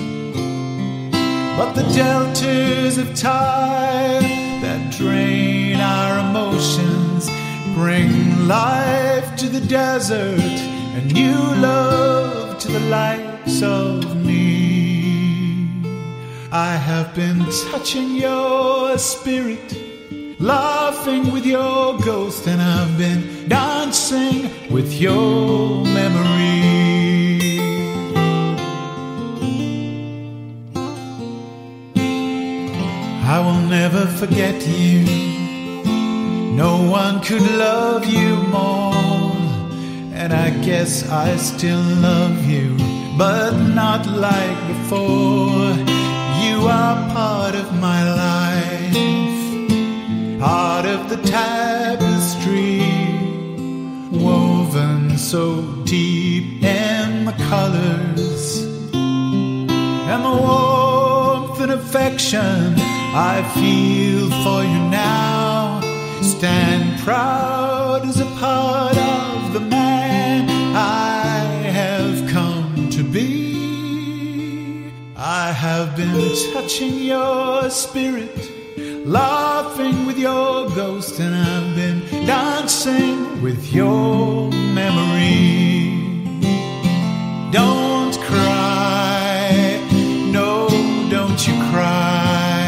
but the deltas of time that drain our emotions bring life to the desert and new love to the likes of me. I have been touching your spirit, laughing with your ghost, and I've been dancing with your memory. I will never forget you. No one could love you more, and I guess I still love you, but not like before. You are part of my life, part of the tapestry, woven so deep in the colors and the warmth and affection I feel for you now. Stand proud as a part of the man I have come to be. I have been touching your spirit, laughing with your ghost, and I've been dancing with your memory. Don't cry, no, don't you cry.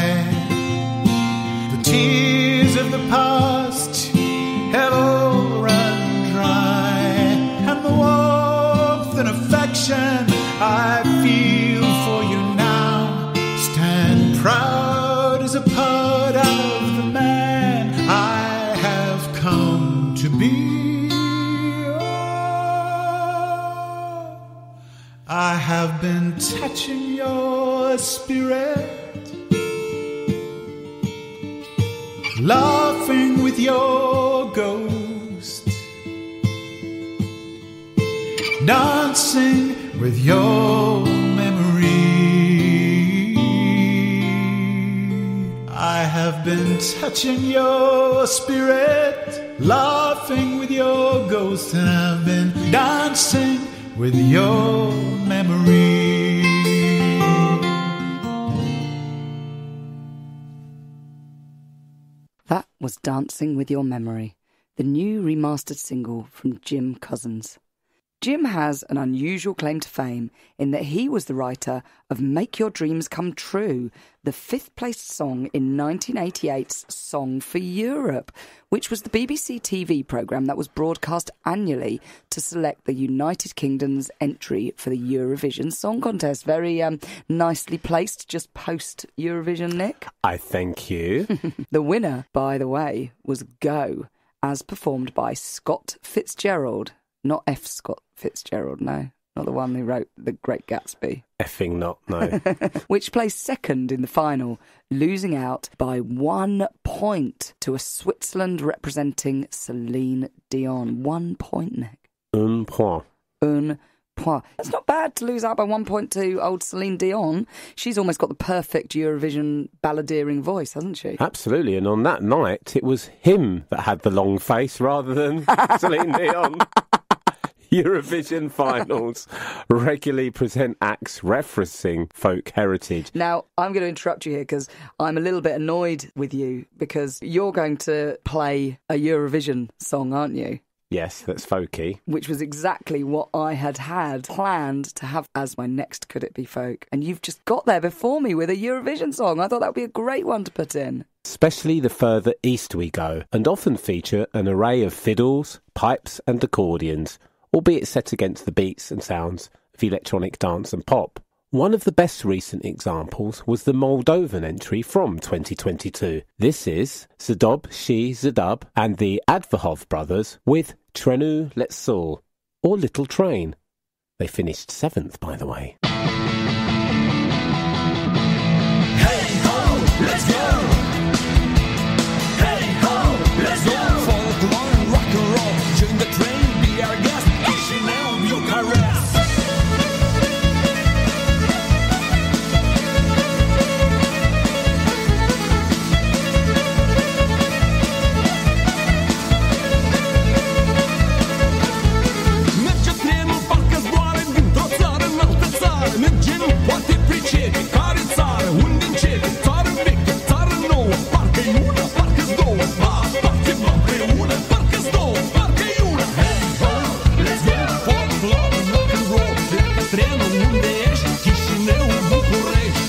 Tears of the past have all run dry, and the warmth and affection I feel for you now. Stand proud as a part of the man I have come to be. Oh, I have been touching your spirit, laughing with your ghost, dancing with your memory. I have been touching your spirit, laughing with your ghost, and I've been dancing with your memory. That was Dancing With Your Memory, the new remastered single from Jim Cousins. Jim has an unusual claim to fame in that he was the writer of Make Your Dreams Come True, the fifth-placed song in nineteen eighty-eight's Song for Europe, which was the B B C T V programme that was broadcast annually to select the United Kingdom's entry for the Eurovision Song Contest. Very um, nicely placed, just post-Eurovision, Nick. I thank you. The winner, by the way, was Go, as performed by Scott Fitzgerald. Not F. Scott Fitzgerald, no. Not the one who wrote The Great Gatsby. Effing not, no. Which placed second in the final, losing out by one point to a Switzerland representing Celine Dion. One point, Nick. Un point. Un point. That's not bad to lose out by one point to old Celine Dion. She's almost got the perfect Eurovision balladeering voice, hasn't she? Absolutely, and on that night, it was him that had the long face rather than Celine Dion. Eurovision finals regularly present acts referencing folk heritage. Now, I'm going to interrupt you here because I'm a little bit annoyed with you because you're going to play a Eurovision song, aren't you? Yes, that's folky. Which was exactly what I had had planned to have as my next Could It Be Folk. And you've just got there before me with a Eurovision song. I thought that would be a great one to put in. Especially the further east we go, and often feature an array of fiddles, pipes and accordions, albeit set against the beats and sounds of electronic dance and pop. One of the best recent examples was the Moldovan entry from twenty twenty-two. This is Zadob Shi Zadub and the Adverhov brothers with Trenu Letsul, or Little Train. They finished seventh, by the way. Hey ho, let's go! Hey ho, let's go! Folklore and rock and roll, join the train, be our guest, Chisinau, Bucharest. Mergem, poate price, care țară, unde începe, țară veche, țară nouă, parcă-i una, parcă-s două, ba, parcă-i împreună, parcă-s două, parcă-i una. Hey ho, let's go, folklore, rock and roll, pleacă trenul unde ești, Chișinău, București.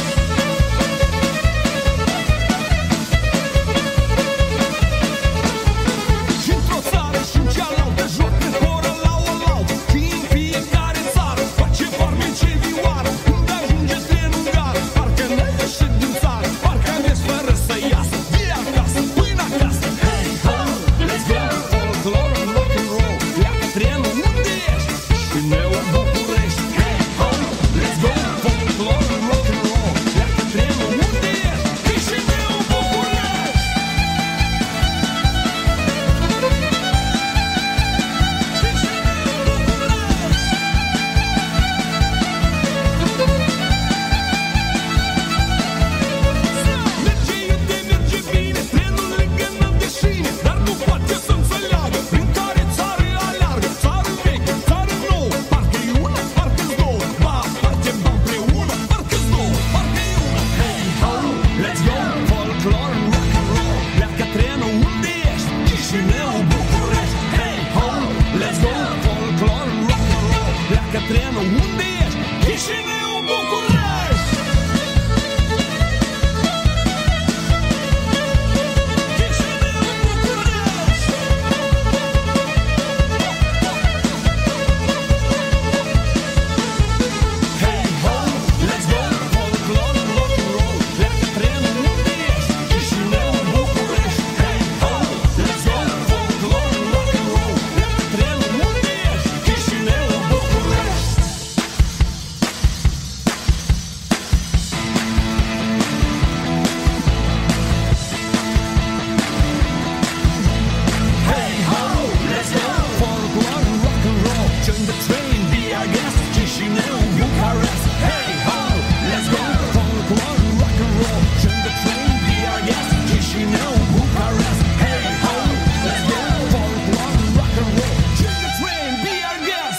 Și într-o țară și în cealaltă, joc de horă la oaltă, și în fiecare țară, face farme ce vioară, unde ajunge trenul în gară, parcă n-ai ieșit din țară, parcă am mers fără să iasă, vie acasă, pâine acasă. Hey ho, let's go, folklore and rock and roll, pleacă trenul unde ești, Chișinău, București. Hey ho, let's go, folklore and rock and roll, pleacă trenul unde ești, Chișinău, București. Merge iute, merge bine, trenul lângă n-am șine, dar nu poate să înțeleagă prin care țară aleargă, țară veche, țară nouă, parcă-i una, parcă-s două, ba, parcă-i împreună, parcă-s două, parcă-i una. Hey ho, let's go, folklore and rock and roll, pleacă trenul unde ești, Chișinău, București. Hey ho, let's go, folklore and rock and roll, pleacă trenul unde ești, Chișinău, București. Hey ho, let's go, folklore and rock and roll, pleacă trenul unde ești, Chișinău, București. Hey ho, let's go, folklore and rock and roll, pleacă trenul unde ești, Chișinău, București. Hey ho, let's go, folklore and rock and roll, join the train, be our guest, Chișinău, Bucharest. Hey ho, let's go, folklore and rock and roll, join the train, be our guest, Chișinău, Bucharest. Hey ho, let's go, folklore and rock and roll, join the train, be our guest.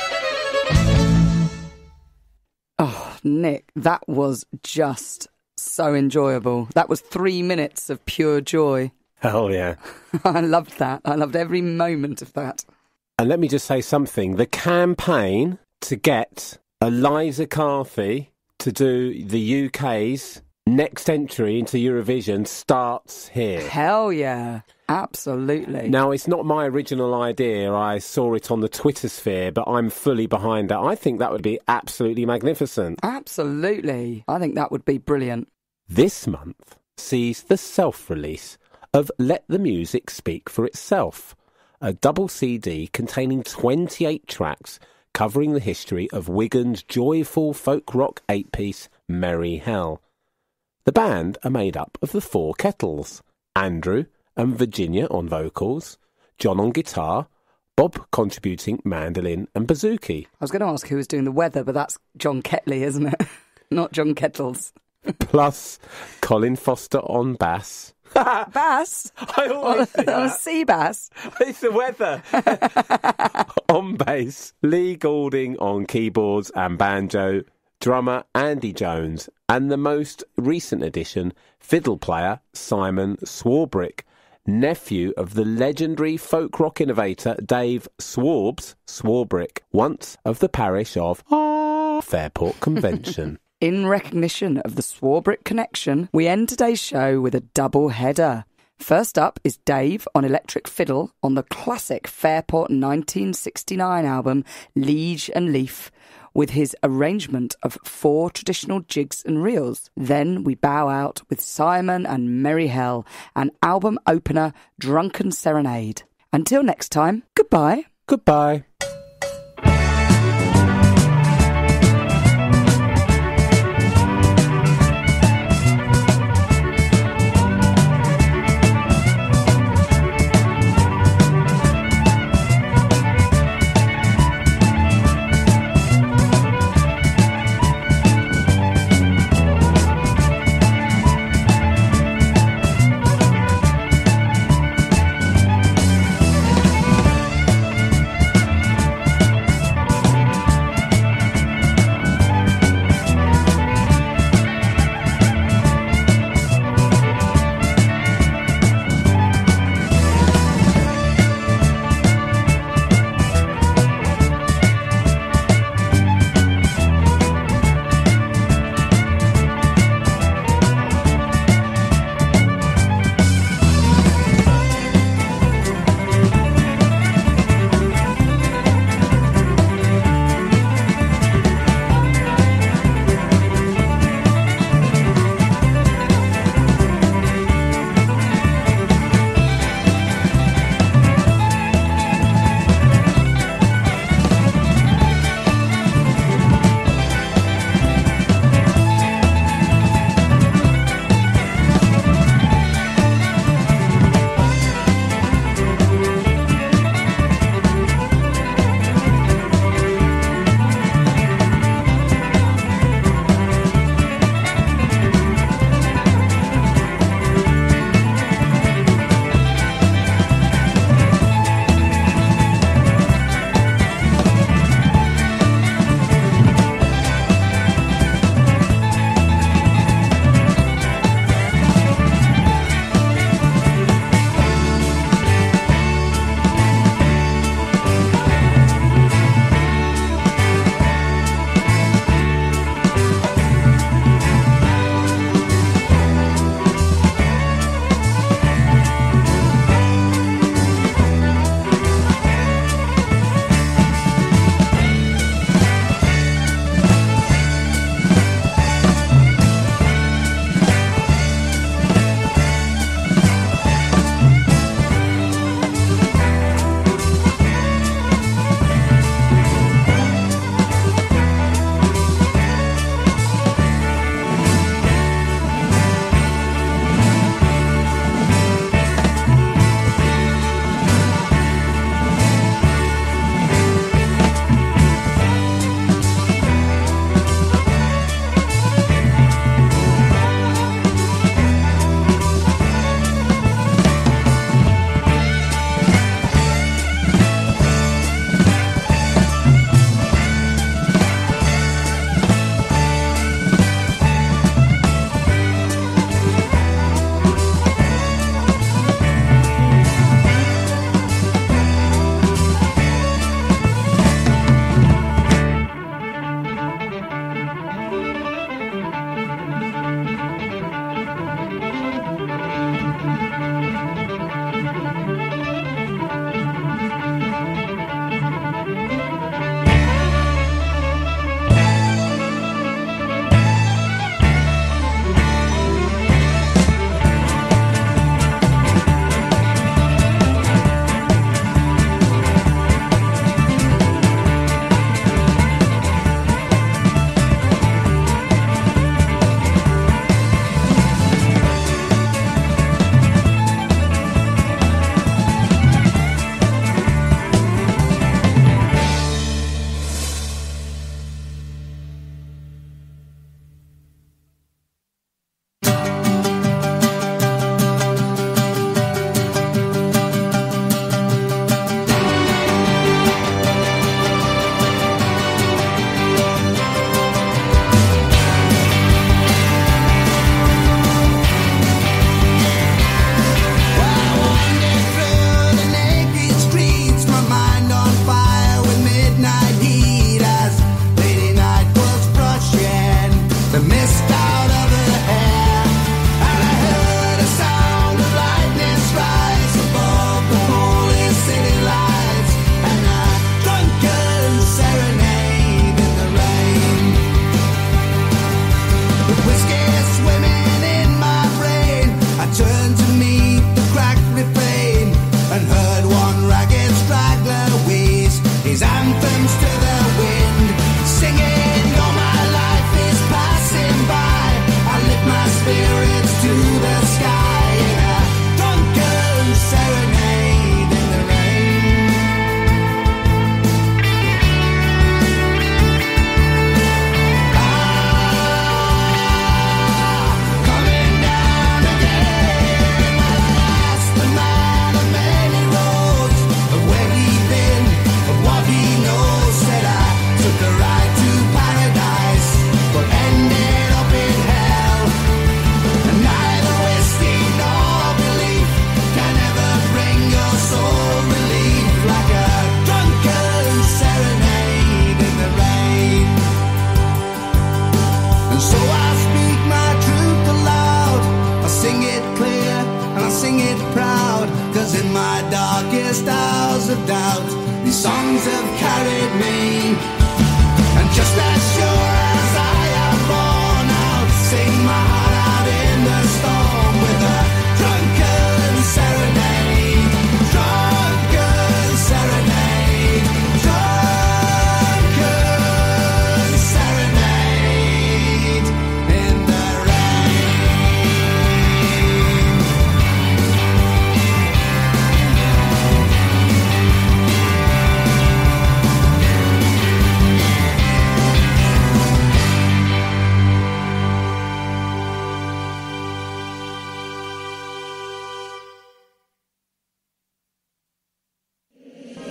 Oh, Nick, that was just so enjoyable. That was three minutes of pure joy. Hell yeah. I loved that. I loved every moment of that. And let me just say something. The campaign to get Eliza Carthy to do the U K's next entry into Eurovision starts here. Hell yeah. Absolutely. Now, it's not my original idea. I saw it on the Twitter sphere, but I'm fully behind that. I think that would be absolutely magnificent. Absolutely. I think that would be brilliant. This month sees the self-release of Let the Music Speak for Itself, a double C D containing twenty-eight tracks covering the history of Wigan's joyful folk rock eight-piece Merry Hell. The band are made up of the four Kettles, Andrew and Virginia on vocals, John on guitar, Bob contributing mandolin and bouzouki. I was going to ask who was doing the weather, but that's John Ketley, isn't it? Not John Kettles. Plus Colin Foster on bass. Bass? I always say On a that. sea bass. It's the weather. On bass, Lee Goulding on keyboards and banjo, drummer Andy Jones, and the most recent addition, fiddle player Simon Swarbrick. nephew of the legendary folk rock innovator Dave Swarbs, Swarbrick, once of the parish of Fairport Convention. In recognition of the Swarbrick connection, we end today's show with a double header. First up is Dave on electric fiddle on the classic Fairport nineteen sixty-nine album Liege and Leaf, with his arrangement of four traditional jigs and reels. Then we bow out with Simon and Merry Hell, and album opener Drunken Serenade. Until next time, goodbye. Goodbye.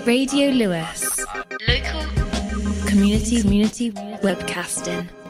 Radio Lewis. Local community community webcasting.